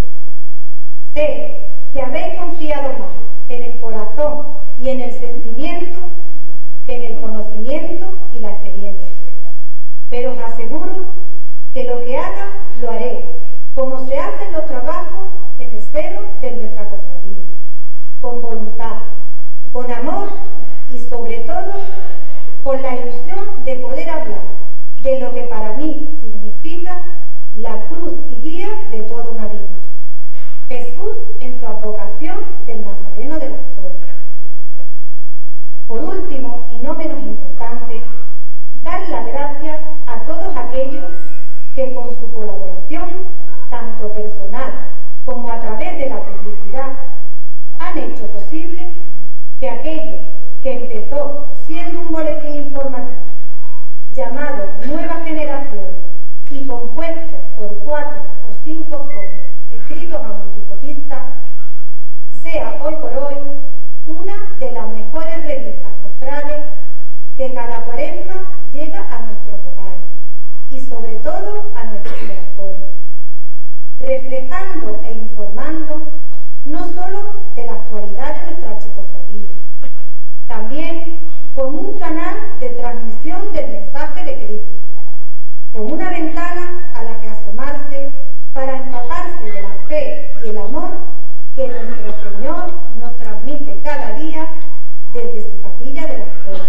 Sé que habéis confiado más en el corazón y en el sentimiento que en el conocimiento y la experiencia, pero os aseguro que lo que haga lo haré como se hacen los trabajos en el seno de nuestra cofradía, con voluntad, con amor y sobre todo con la ilusión de poder hablar de lo que para mí significa la cruz y guía de toda una vida. Jesús en su advocación del Nazareno de las Torres. Por último, y no menos importante, dar las gracias a todos aquellos que con su colaboración, tanto personal como a través de la publicidad, han hecho posible que aquello que empezó siendo un boletín informativo llamado Nueva Generación y compuesto por 4 o 5 foros escritos a multicopista, sea hoy por hoy una de las mejores revistas cofrades que cada cuaresma llega a nuestros hogares y sobre todo a nuestros corazones, reflejando e informando no solo de la actualidad de nuestra archicofradía, también como un canal de transmisión del mensaje de Cristo, como una ventana a la que asomarse para empaparse de la fe y el amor que nuestro Señor nos transmite cada día desde su capilla de las Torres.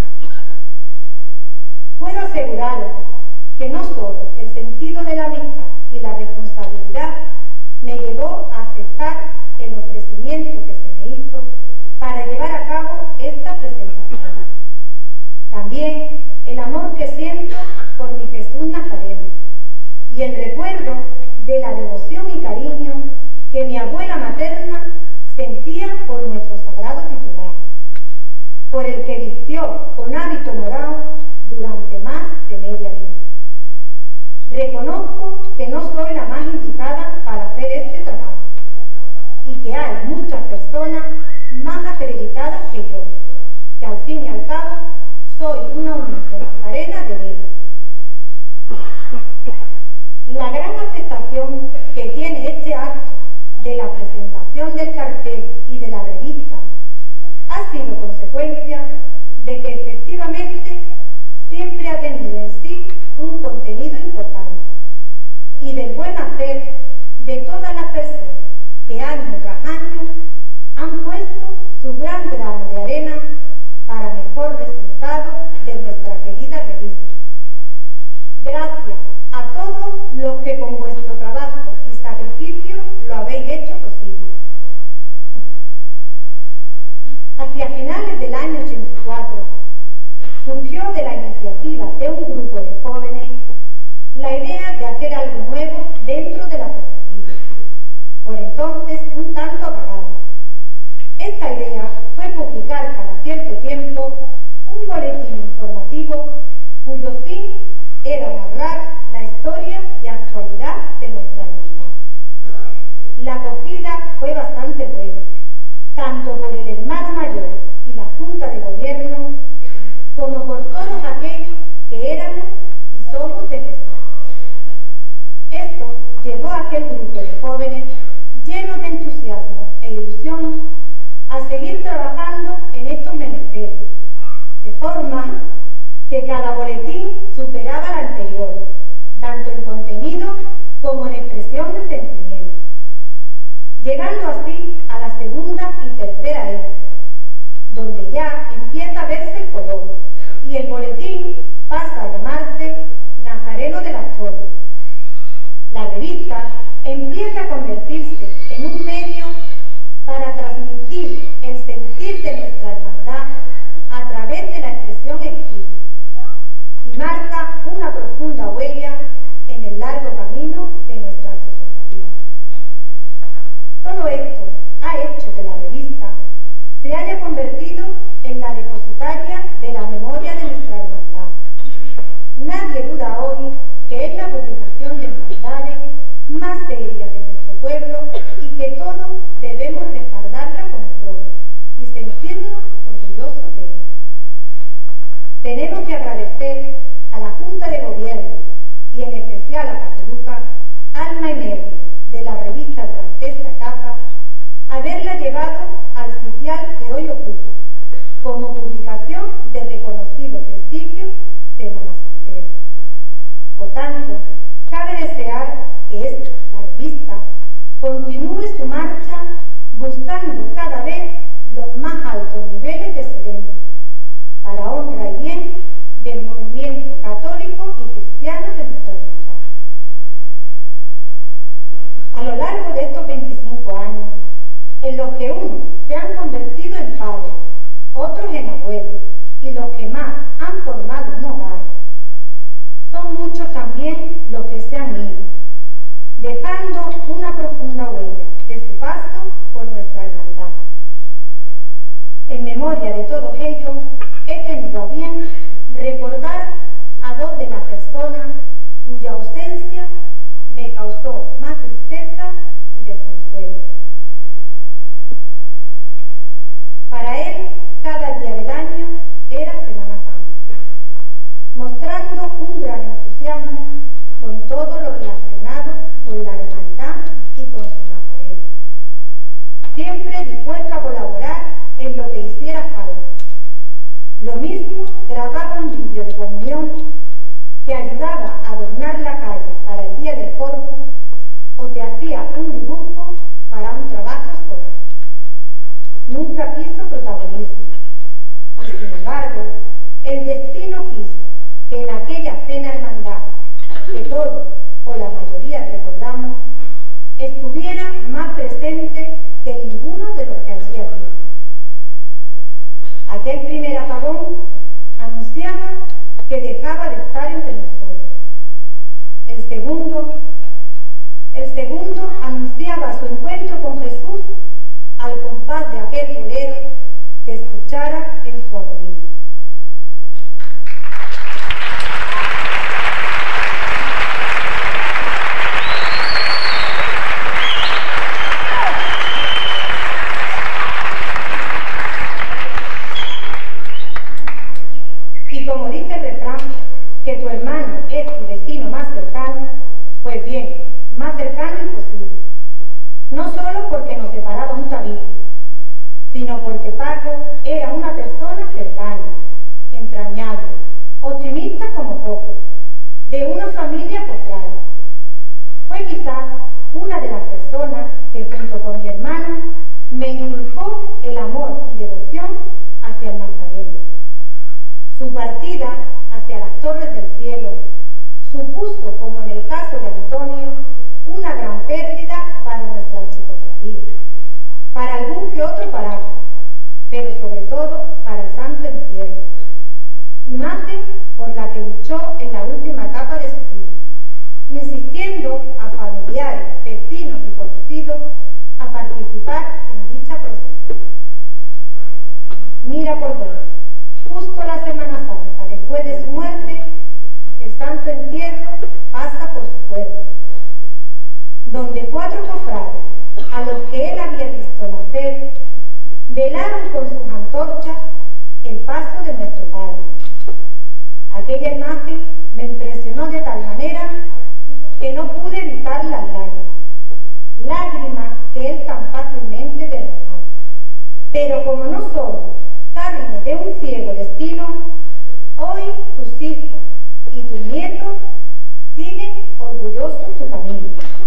Puedo aseguraros que no solo el sentido de la amistad y la responsabilidad me llevó a aceptar el ofrecimiento que se me hizo para llevar a cabo esta presentación. También el amor que siento por mi Jesús Nazareno y el recuerdo de la devoción y cariño que mi abuela materna sentía por nuestro sagrado titular, por el que vistió con hábito morado durante más de media vida. Reconozco que no soy la más indicada para hacer este trabajo y que hay muchas personas más acreditadas que yo, que al fin y al cabo soy una humilde nazarena de vela. La gran aceptación que tiene este acto de la presentación del cartel y de la revista ha sido consecuencia de que efectivamente siempre ha tenido en sí un contenido importante y del buen hacer de todas las personas que año tras año han puesto su gran grano de arena para mejor resultado de nuestra querida revista. Gracias a todos los que con vuestro trabajo y sacrificio lo habéis hecho posible. Hacia finales del año 84, surgió de la iniciativa de un grupo de jóvenes la idea de hacer algo nuevo dentro de la cofradía, por entonces un tanto apagado. esta idea fue publicar cada cierto tiempo un boletín informativo cuyo fin era narrar la historia y actualidad de nuestra hermandad. La acogida fue bastante buena, tanto por el hermano mayor y la Junta de Gobierno, como por todos aquellos que éramos y somos de Pescara. Esto llevó a aquel grupo de jóvenes llenos de entusiasmo e ilusión a seguir trabajando en estos menesteres, de forma que cada boletín superaba al anterior, tanto en contenido como en expresión de sentimiento, llegando así a la segunda y tercera época, donde ya empieza a verse el color y el boletín pasa a llamarse Nazareno de las Torres. La revista empieza a convertirse en un medio para transmitir el sentir de nuestra hermandad a través de la expresión escrita y marca una profunda huella en el largo camino de nuestra archicofradía. Todo esto ha hecho que la revista se haya convertido en la depositaria de la memoria de nuestra hermandad. Nadie duda hoy que es la publicación de hermandades más seria de nuestro pueblo y que todos debemos respaldarla como propia y sentirnos orgullosos de ella. Tenemos que agradecer a la Junta de Gobierno y en especial a Patriluca, alma y nervio de la revista durante esta etapa, haberla llevado al sitial que hoy ocupa, como publicación de reconocido prestigio semanasantero. Por tanto, cabe desear que la revista continúe su marcha buscando cada vez los más altos niveles de excelencia, para honra y bien del movimiento católico y cristiano de nuestra hermandad. A lo largo de estos 25 años, en los que unos se han convertido en padres, otros en abuelos, y los que más han formado un hogar, son muchos también los que se han ido, dejando una profunda huella de su paso por nuestra hermandad. En memoria de todos ellos, he tenido a bien recordar a dos de las personas cuya ausencia me causó más tristeza y desconsuelo. Para él, cada día del año era Semana Santa, mostrando un gran entusiasmo con todo lo relacionado con la hermandad y con su Nazareno, siempre dispuesto a colaborar en lo que hiciera falta. Lo mismo grababa un vídeo de comunión que ayudaba a adornar la calle para el día del Corpus o te hacía un dibujo para un trabajo escolar. Nunca quiso protagonismo y, sin embargo, el destino quiso que en aquella cena hermandad que todos o la mayoría recordamos, estuviera más presente que ninguno de los que allí había. Aquel primer apagón anunciaba que dejaba de estar entre nosotros. El segundo anunciaba su encuentro con Jesús al compás de aquel bolero que escuchara en su agonía. Y como dice el refrán, que tu hermano es tu vecino más cercano, pues bien, más cercano imposible. No solo porque nos separaba un tabique, sino porque Paco era una persona cercana, entrañable, optimista como poco, de una familia cofrade. Fue quizás una de las personas que junto con mi hermano me inculcó el amor y devoción hacia el Nazareno. Su partida hacia las Torres del Cielo supuso, como en el caso de Antonio, una gran pérdida para nuestra archicofradía, para algún que otro párroco, pero sobre todo para el Santo Entierro, imagen por la que luchó en la última etapa de su vida, insistiendo a familiares, vecinos y conocidos a participar en dicha procesión. Mira por dónde. Justo la Semana Santa, después de su muerte, el santo entierro pasa por su pueblo, donde 4 cofrades, a los que él había visto nacer, velaron con sus antorchas el paso de nuestro Padre. Aquella imagen me impresionó de tal manera que no pude evitar las lágrimas que él tan fácilmente derramaba. Pero como no somos carne de un ciego destino, hoy tus hijos y tus nietos siguen orgullosos tu camino.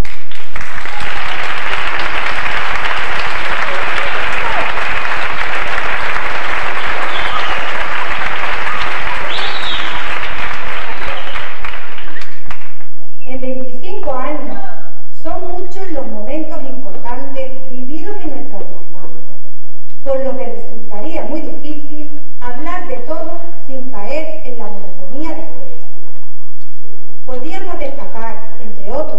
En 25 años son muchos los momentos importantes vividos en nuestra hermandad, por lo que resultaría muy difícil hablar de todo sin caer en la monotonía de fechas. Podríamos destacar, entre otros,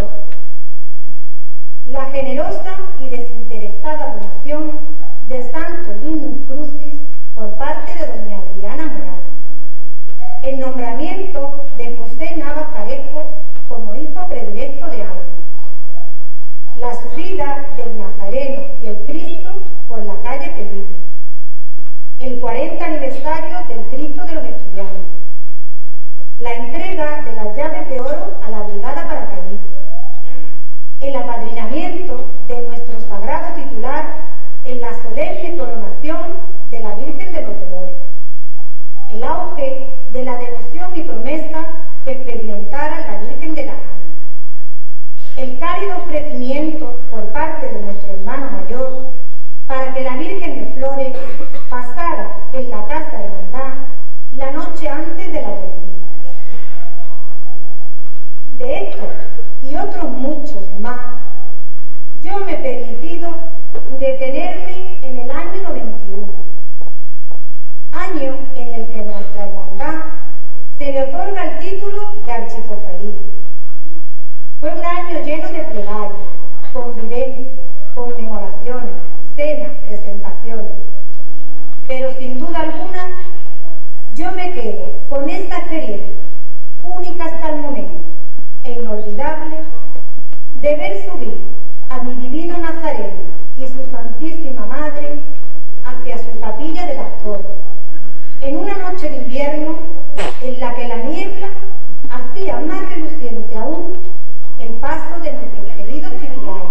la generosa y desinteresada donación del Santo Lignum Crucis por parte de doña Adriana Morales, el nombramiento de José Navas Parejo como hijo predilecto de Ángeles, la subida del Nazareno y el Cristo por la calle Felipe, el 40 aniversario del Cristo de los Estudiantes, la entrega de las llaves de oro a la Brigada Paracaidista, el apadrinamiento de nuestro sagrado titular en la solemne coronación de la Virgen de los Dolores, el auge de la devoción y promesa que experimentara la Virgen de las Almas, el cálido ofrecimiento por parte de nuestro hermano mayor para que la Virgen de Flores pasara en la casa hermandad la noche antes de la romería. De estos y otros muchos más, yo me he permitido detenerme en el año 91, año en el que nuestra hermandad se le otorga el título de archicofradía. Fue un año lleno de plegarias, convivencia, conmemoraciones, cenas, presentaciones. Pero sin duda alguna, yo me quedo con esta experiencia, única hasta el momento e inolvidable, de ver subir a mi divino Nazareno y su Santísima Madre hacia su capilla de las Torres, en una noche de invierno en la que la niebla hacía más reluciente aún el paso de nuestros queridos titulares.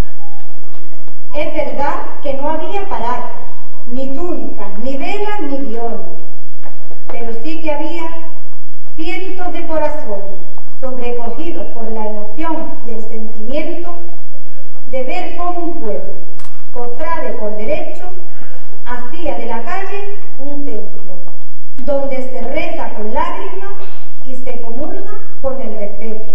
Es verdad que no había paracas, ni túnicas, ni velas, ni guiones, pero sí que había cientos de corazones sobrecogidos por la emoción y el sentimiento de ver cómo un pueblo, cofrade por derecho, hacía de la calle un templo, donde se reza con lágrimas y se comulga con el respeto.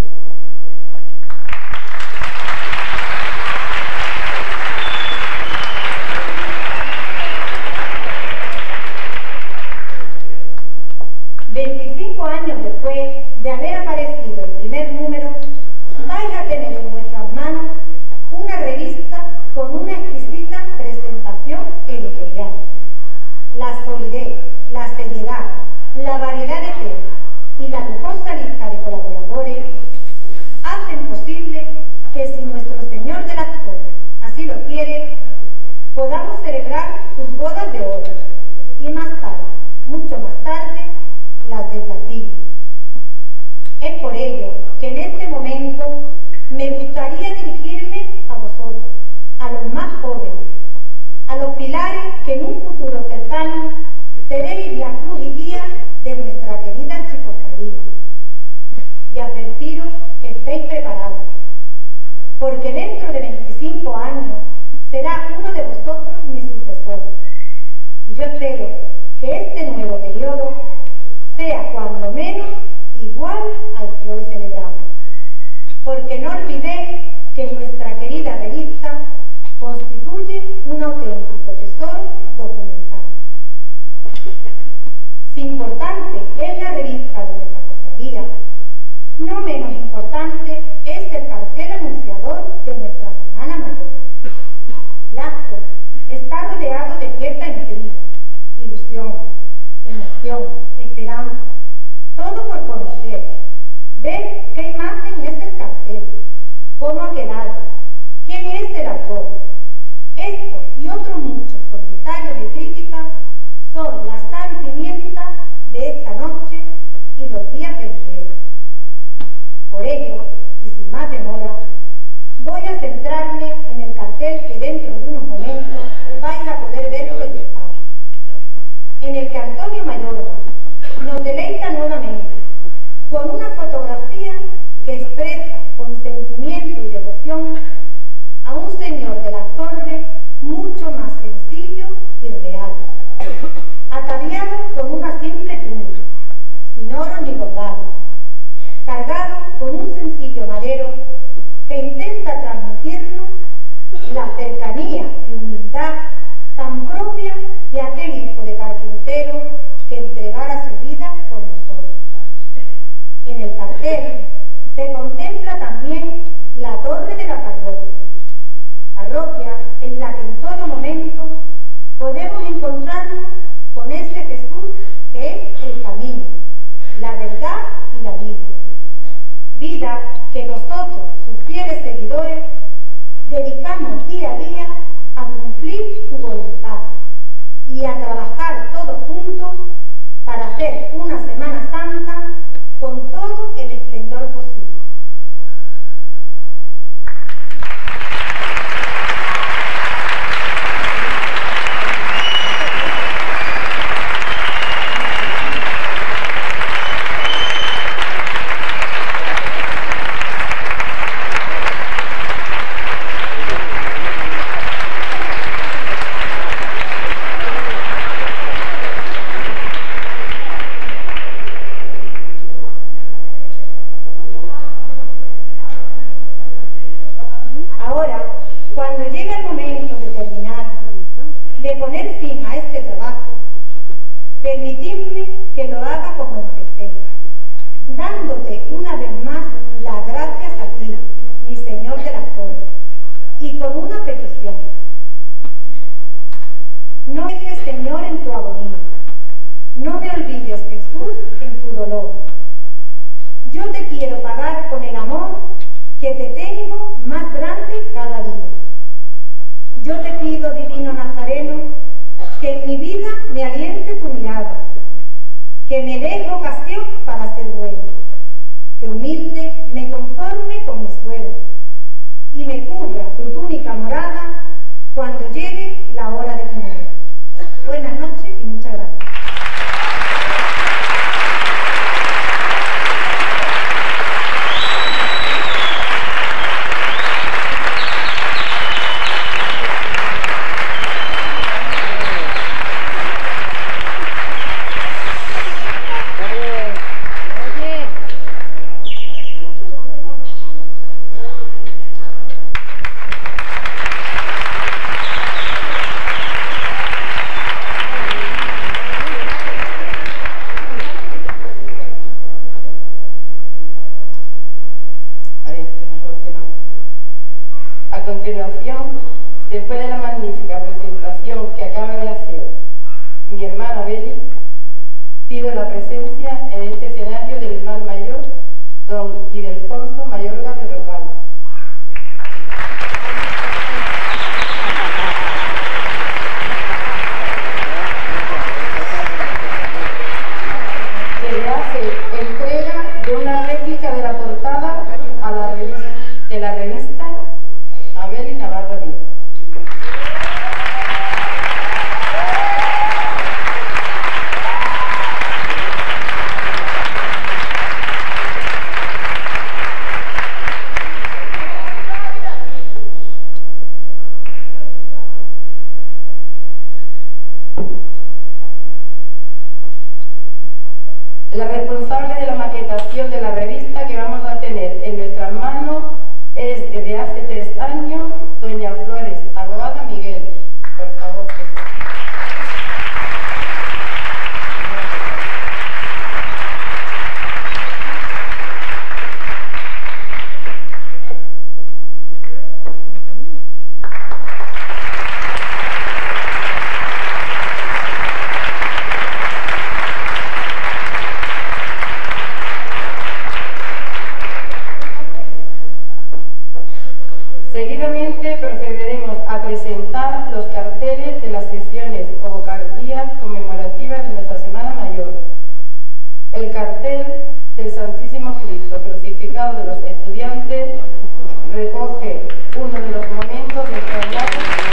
Años después de haber aparecido el primer número, vais a tener en vuestras manos una revista con una exquisita presentación editorial. La solidez, la seriedad, la variedad de temas y la lujosa lista de colaboradores hacen posible que, si nuestro Señor de las Torres así lo quiere, podamos celebrar sus bodas de oro y más tarde, mucho más tarde, las de platino. Es por ello que en este momento me gustaría dirigirme a vosotros, a los más jóvenes, a los pilares que en un futuro cercano seréis la cruz y guía de nuestra querida archicofradía, y advertiros que estéis preparados, porque dentro de 25 años será uno de vosotros mi sucesor, y yo espero que este nuevo periodo sea cuando menos igual al que hoy celebramos, porque no olvidéis que nuestra querida revista constituye un auténtico tesoro documental. Si importante es la revista de nuestra cofradía, no menos importante es el cartel anunciador de nuestra Semana Mayor. El acto está rodeado de cierta intriga, ilusión cómo ha quedado, quién es el autor. Estos y otros muchos comentarios y críticas son la sal y pimienta de esta noche y los días venideros. Por ello, y sin más demora, voy a centrarme en el cartel que dentro de unos momentos vais a poder ver proyectado, en el que Antonio Mayorga nos deleita nuevamente con una fotografía que expresa con sentimiento y devoción a un señor de la Torre mucho más sencillo y real, ataviado con una simple túnica, sin oro ni bordado, cargado con un sencillo madero que intenta transmitirnos la cercanía y humildad tan propia de aquel hijo de carpintero que entregara su vida por nosotros. En el cartel se contempla también la torre de la parroquia en la que en todo momento podemos encontrarnos con ese Jesús que es el camino, la verdad y la vida. Vida que nosotros, sus fieles seguidores, dedicamos día a día a cumplir su voluntad y a trabajar todos juntos para hacer una Semana Santa con todo el esplendor posible. Cuando llega el momento de terminar, de poner fin a este trabajo, permitidme que lo haga como empecé, dándote una vez más las gracias a ti, mi Señor de las Torres, y con una petición. No me dejes, Señor, en tu agonía, no me olvides, Jesús, en tu dolor. Yo te quiero pagar con el amor que te tengo más grande cada día. Yo te pido, divino Nazareno, que en mi vida me aliente tu mirada, que me des ocasión para ser bueno, que humilde me conforme con mi suelo y me cubra tu túnica morada cuando llegue la hora de mi muerte. Buenas noches y muchas gracias. A continuación, después de la magnífica presentación que acaba de hacer mi hermana Beli, pido la presencia en este escenario del hermano mayor, don Ildefonso Mayorga de Rocal. Se le hace entrega de una réplica de la portada a la revista Abel Navarro Díaz. La responsable de la maquetación de la revista que vamos a tener en nuestras manos es desde hace 3 años doña Flores, abogada Miguel. Por favor. procederemos a presentar los carteles de las sesiones o vocalías conmemorativas de nuestra Semana Mayor. El cartel del Santísimo Cristo crucificado de los estudiantes recoge uno de los momentos del traslado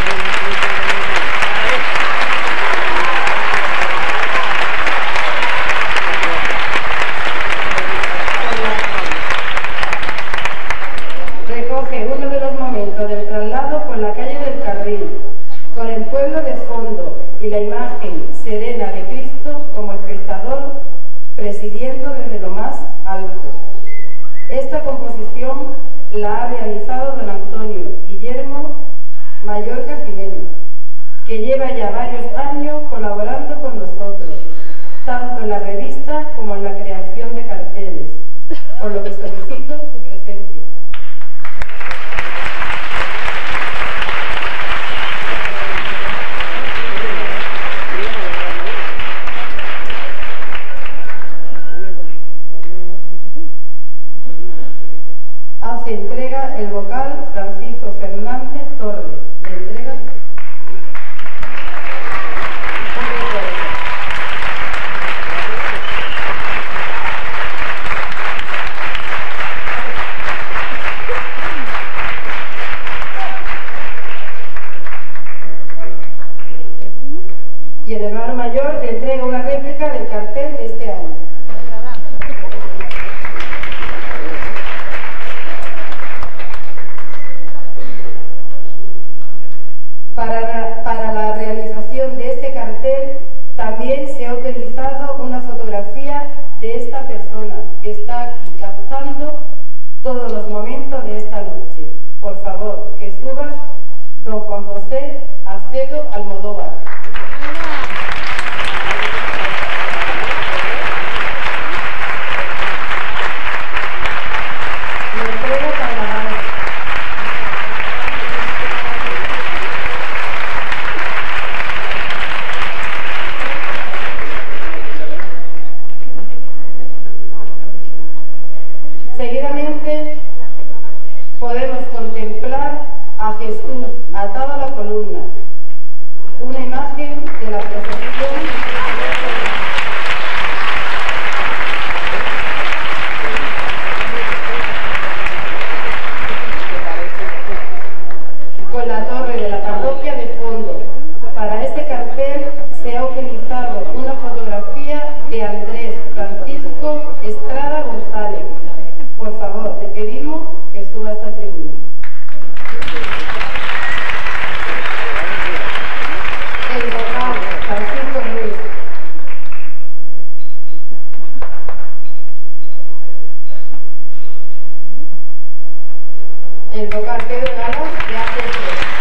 por la calle del Carril, con el pueblo de fondo y la imagen serena de Cristo como espectador presidiendo desde lo más alto. Esta composición la ha realizado don Antonio Guillermo Mayorga Jiménez, que lleva ya varios años colaborando con nosotros, tanto en la revista como en la creación de carteles, por lo que solicito su presencia. Hace entrega el vocal Francisco Fernández Torres. Le entrega y el hermano mayor le entrega una réplica del cartel de este año. Para la realización de este cartel también se ha utilizado una fotografía de esta persona que está aquí captando todos los momentos de esta noche. Por favor, que suba don Juan José Acedo Almodóvar. Seguidamente podemos contemplar a Jesús atado a la columna, una imagen de la procesión con la torre de la parroquia de fondo. Para este cartel se ha utilizado una fotografía de Andrés Francisco Estrada González. Por favor, le pedimos que suba a esta tribuna. El vocal Francisco Ruiz. El vocal Pedro Galo de ACC.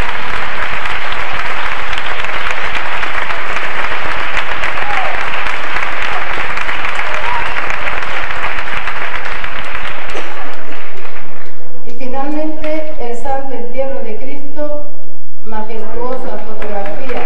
Finalmente, el Santo Entierro de Cristo, majestuosa fotografía.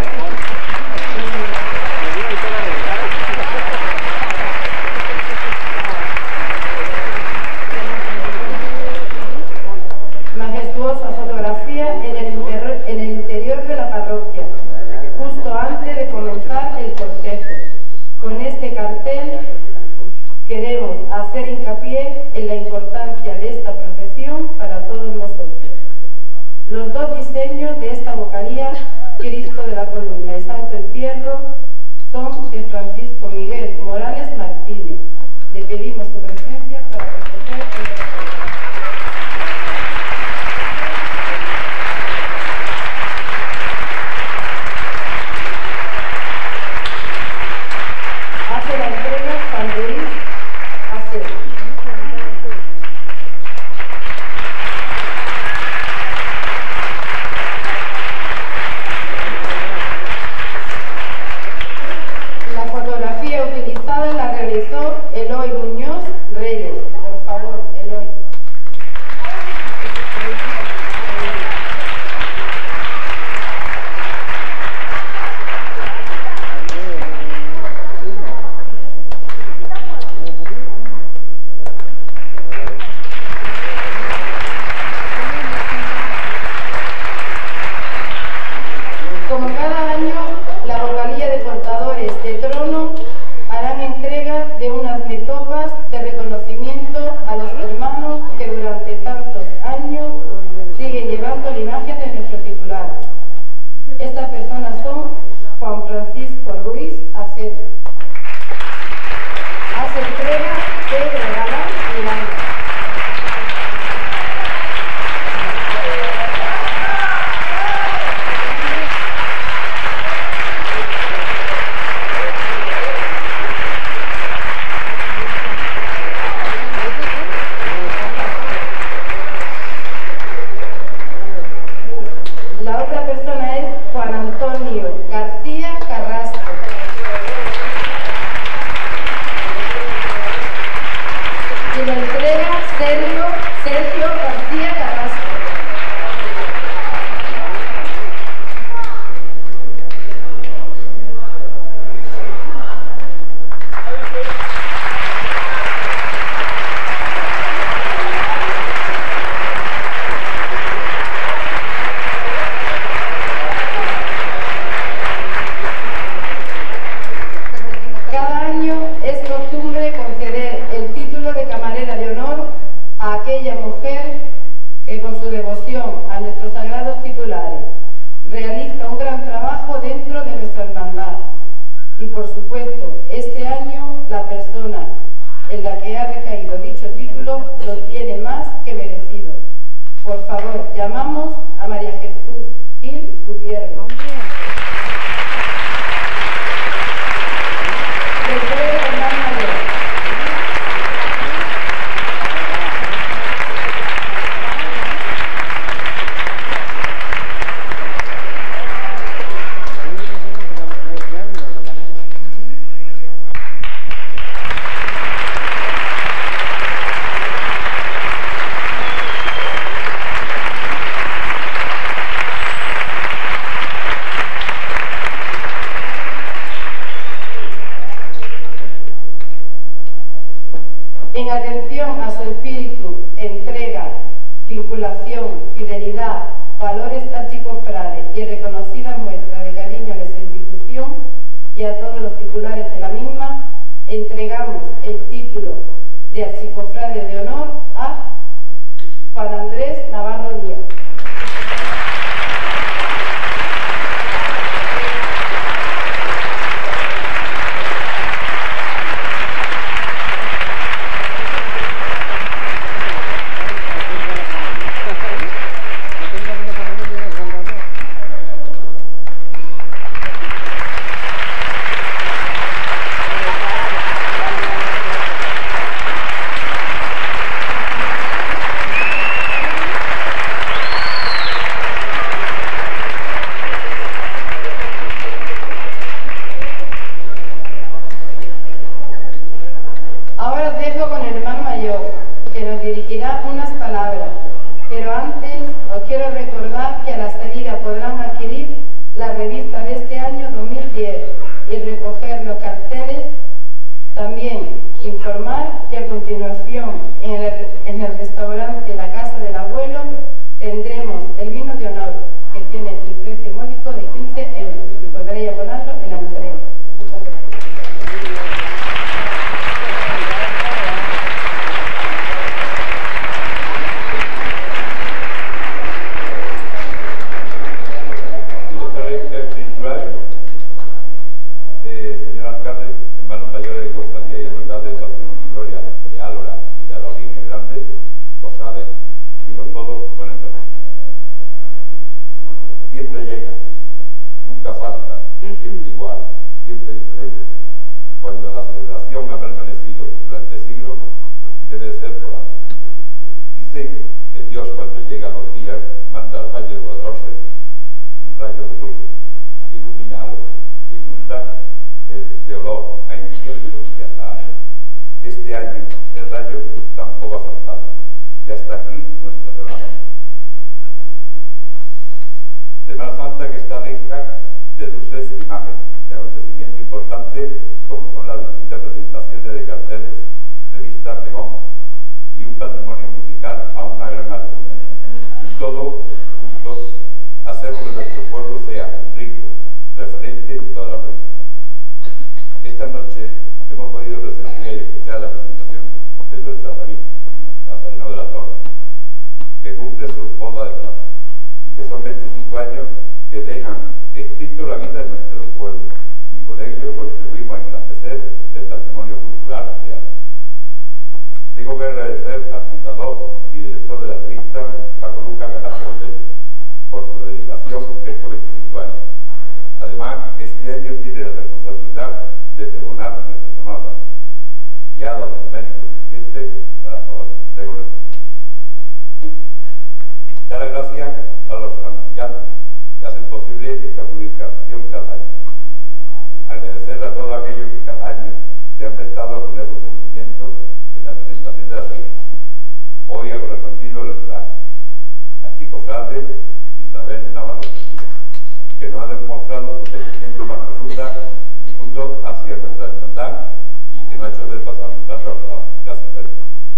Majestuosa fotografía en el interior de la parroquia, justo antes de comenzar el cortejo. Con este cartel queremos hacer hincapié en la importancia de esta procesión para todos nosotros. Los dos diseños de esta vocalía, Cristo de la Columna y Santo Entierro, son de Francisco Miguel Morales Martínez. Le pedimos su presencia para recoger el cartel. Hace la entrega Juan Luis Acedo. La fotografía utilizada la realizó Eloy Muñoz portadores de trono harán entrega de unas metopas de reconocimiento a los hermanos que durante tantos años siguen llevando la imagen de nuestro titular. Estas personas son Juan Francisco Ruiz Acedo. Hace entrega Pedro Galán Miranda. La otra persona es Juan Antonio García Carrasco. Y la entrega Sergio García Carrasco. Cada año es costumbre conceder el título de camarera de honor a aquella mujer que con su devoción a nuestros sagrados titulares realiza un gran trabajo dentro de nuestra hermandad. Y por supuesto, este año la persona en la que ha recaído dicho título lo tiene más que merecido. Por favor, llamamos a María Jesús Gil Gutiérrez. En atención a su espíritu, entrega, vinculación, fidelidad, valores archicofrades y reconocida muestra de cariño a nuestra institución y a todos los titulares de la misma, entregamos el título de archicofrade de honor a Juan Andrés Navarro Díaz. Ahora os dejo con el hermano mayor, que nos dirigirá unas palabras, pero antes os quiero recordar que a la salida podrán adquirir la revista de este año 2010 y recoger los carteles. También informar que a continuación en el restaurante La Casa del Abuelo tendremos el vino de honor, que tiene el precio módico de 15 euros y podréis abonarlo en la entrega. Muchas gracias. Señor alcalde, hermanos mayores de Cofradía y Hermandad de Pasión y Gloria de Álora y de Alaurín el Grande, cofrades, amigos todos, buenas noches. Siempre llega, nunca falta, siempre igual, siempre diferente. Cuando la celebración ha permanecido durante siglos, debe ser por algo. Dicen que Dios, cuando llega a los días, manda al Valle del Guadalhorce un rayo de luz que ilumina algo, que inunda de olor a incienso y azahar. Este año el rayo tampoco ha faltado. Ya está aquí nuestra Semana Santa. Semana Santa que está rica de luces e imágenes, de acontecimientos importantes como son las distintas presentaciones de carteles, revistas, pregón y un patrimonio musical a una gran altura. Y todo juntos hacemos que nuestro pueblo sea rico, referente en toda la provincia. sea la presentación de nuestra revista, Nazareno de la Torre, que cumple su boda de plata y que son 25 años que dejan escrito la vida de nuestro pueblo y con ello contribuimos a engrandecer el patrimonio cultural de arte. Tengo que agradecer al fundador y director de la revista, Paco Lucas García Botello, por su dedicación estos 25 años. Además, este año tiene la responsabilidad de pregonar nuestra Semana Santa y ha dado el mérito suficiente para poder pregonar. Dar las gracias a los anunciantes que hacen posible esta publicación cada año. Agradecer a todos aquellos que cada año se han prestado a poner sus sentimientos en la presentación de la revista. Hoy ha correspondido el traje a Chico Frade y Isabel Navarro, que nos ha demostrado su sentimiento más profundo hacia nuestra hermandad y que nos ha hecho de pasar un rato agradable. Gracias, Pedro.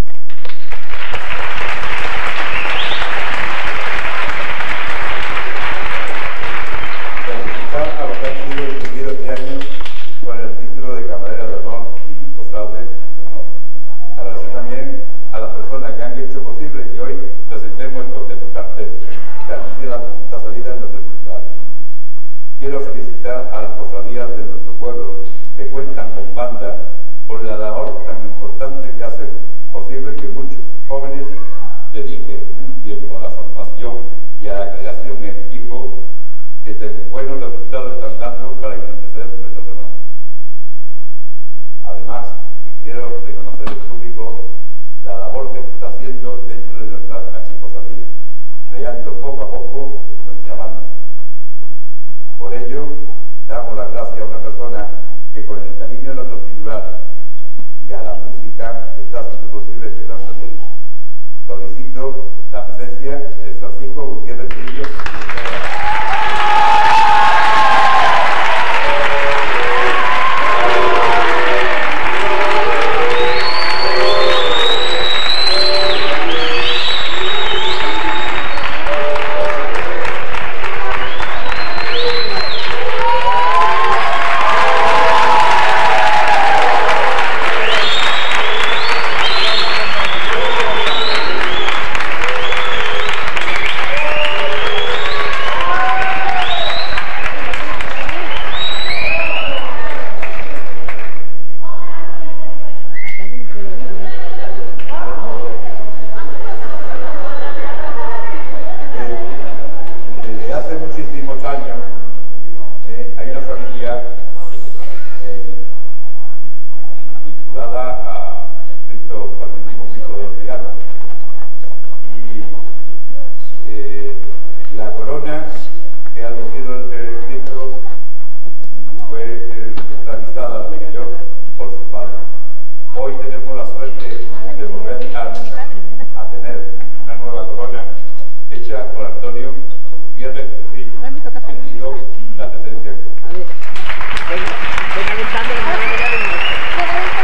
Felicitar a los que han sido distinguidos este año con el título de Camarera de Honor y Cofrade de Honor. Agradecer también a las personas que han hecho posible que hoy presentemos estos carteles que anuncian las distintas salidas en nuestro titulares. Quiero felicitar a las cofradías de nuestro pueblo que cuentan con bandas por la labor tan importante que hacen posible que muchos jóvenes dediquen un tiempo a la formación y a la creación en equipo que buenos resultados están dando para engrandecer nuestra semana. Además, quiero reconocer al público la labor que se está haciendo dentro de nuestra achicofradía, creando poco a poco nuestra banda. Por ello, damos las gracias a una persona que con el cariño de nuestros titulares y a la música está haciendo posible este gran proyecto. Solicito la presencia de Francisco Gutiérrez Trillo. Venga, venga,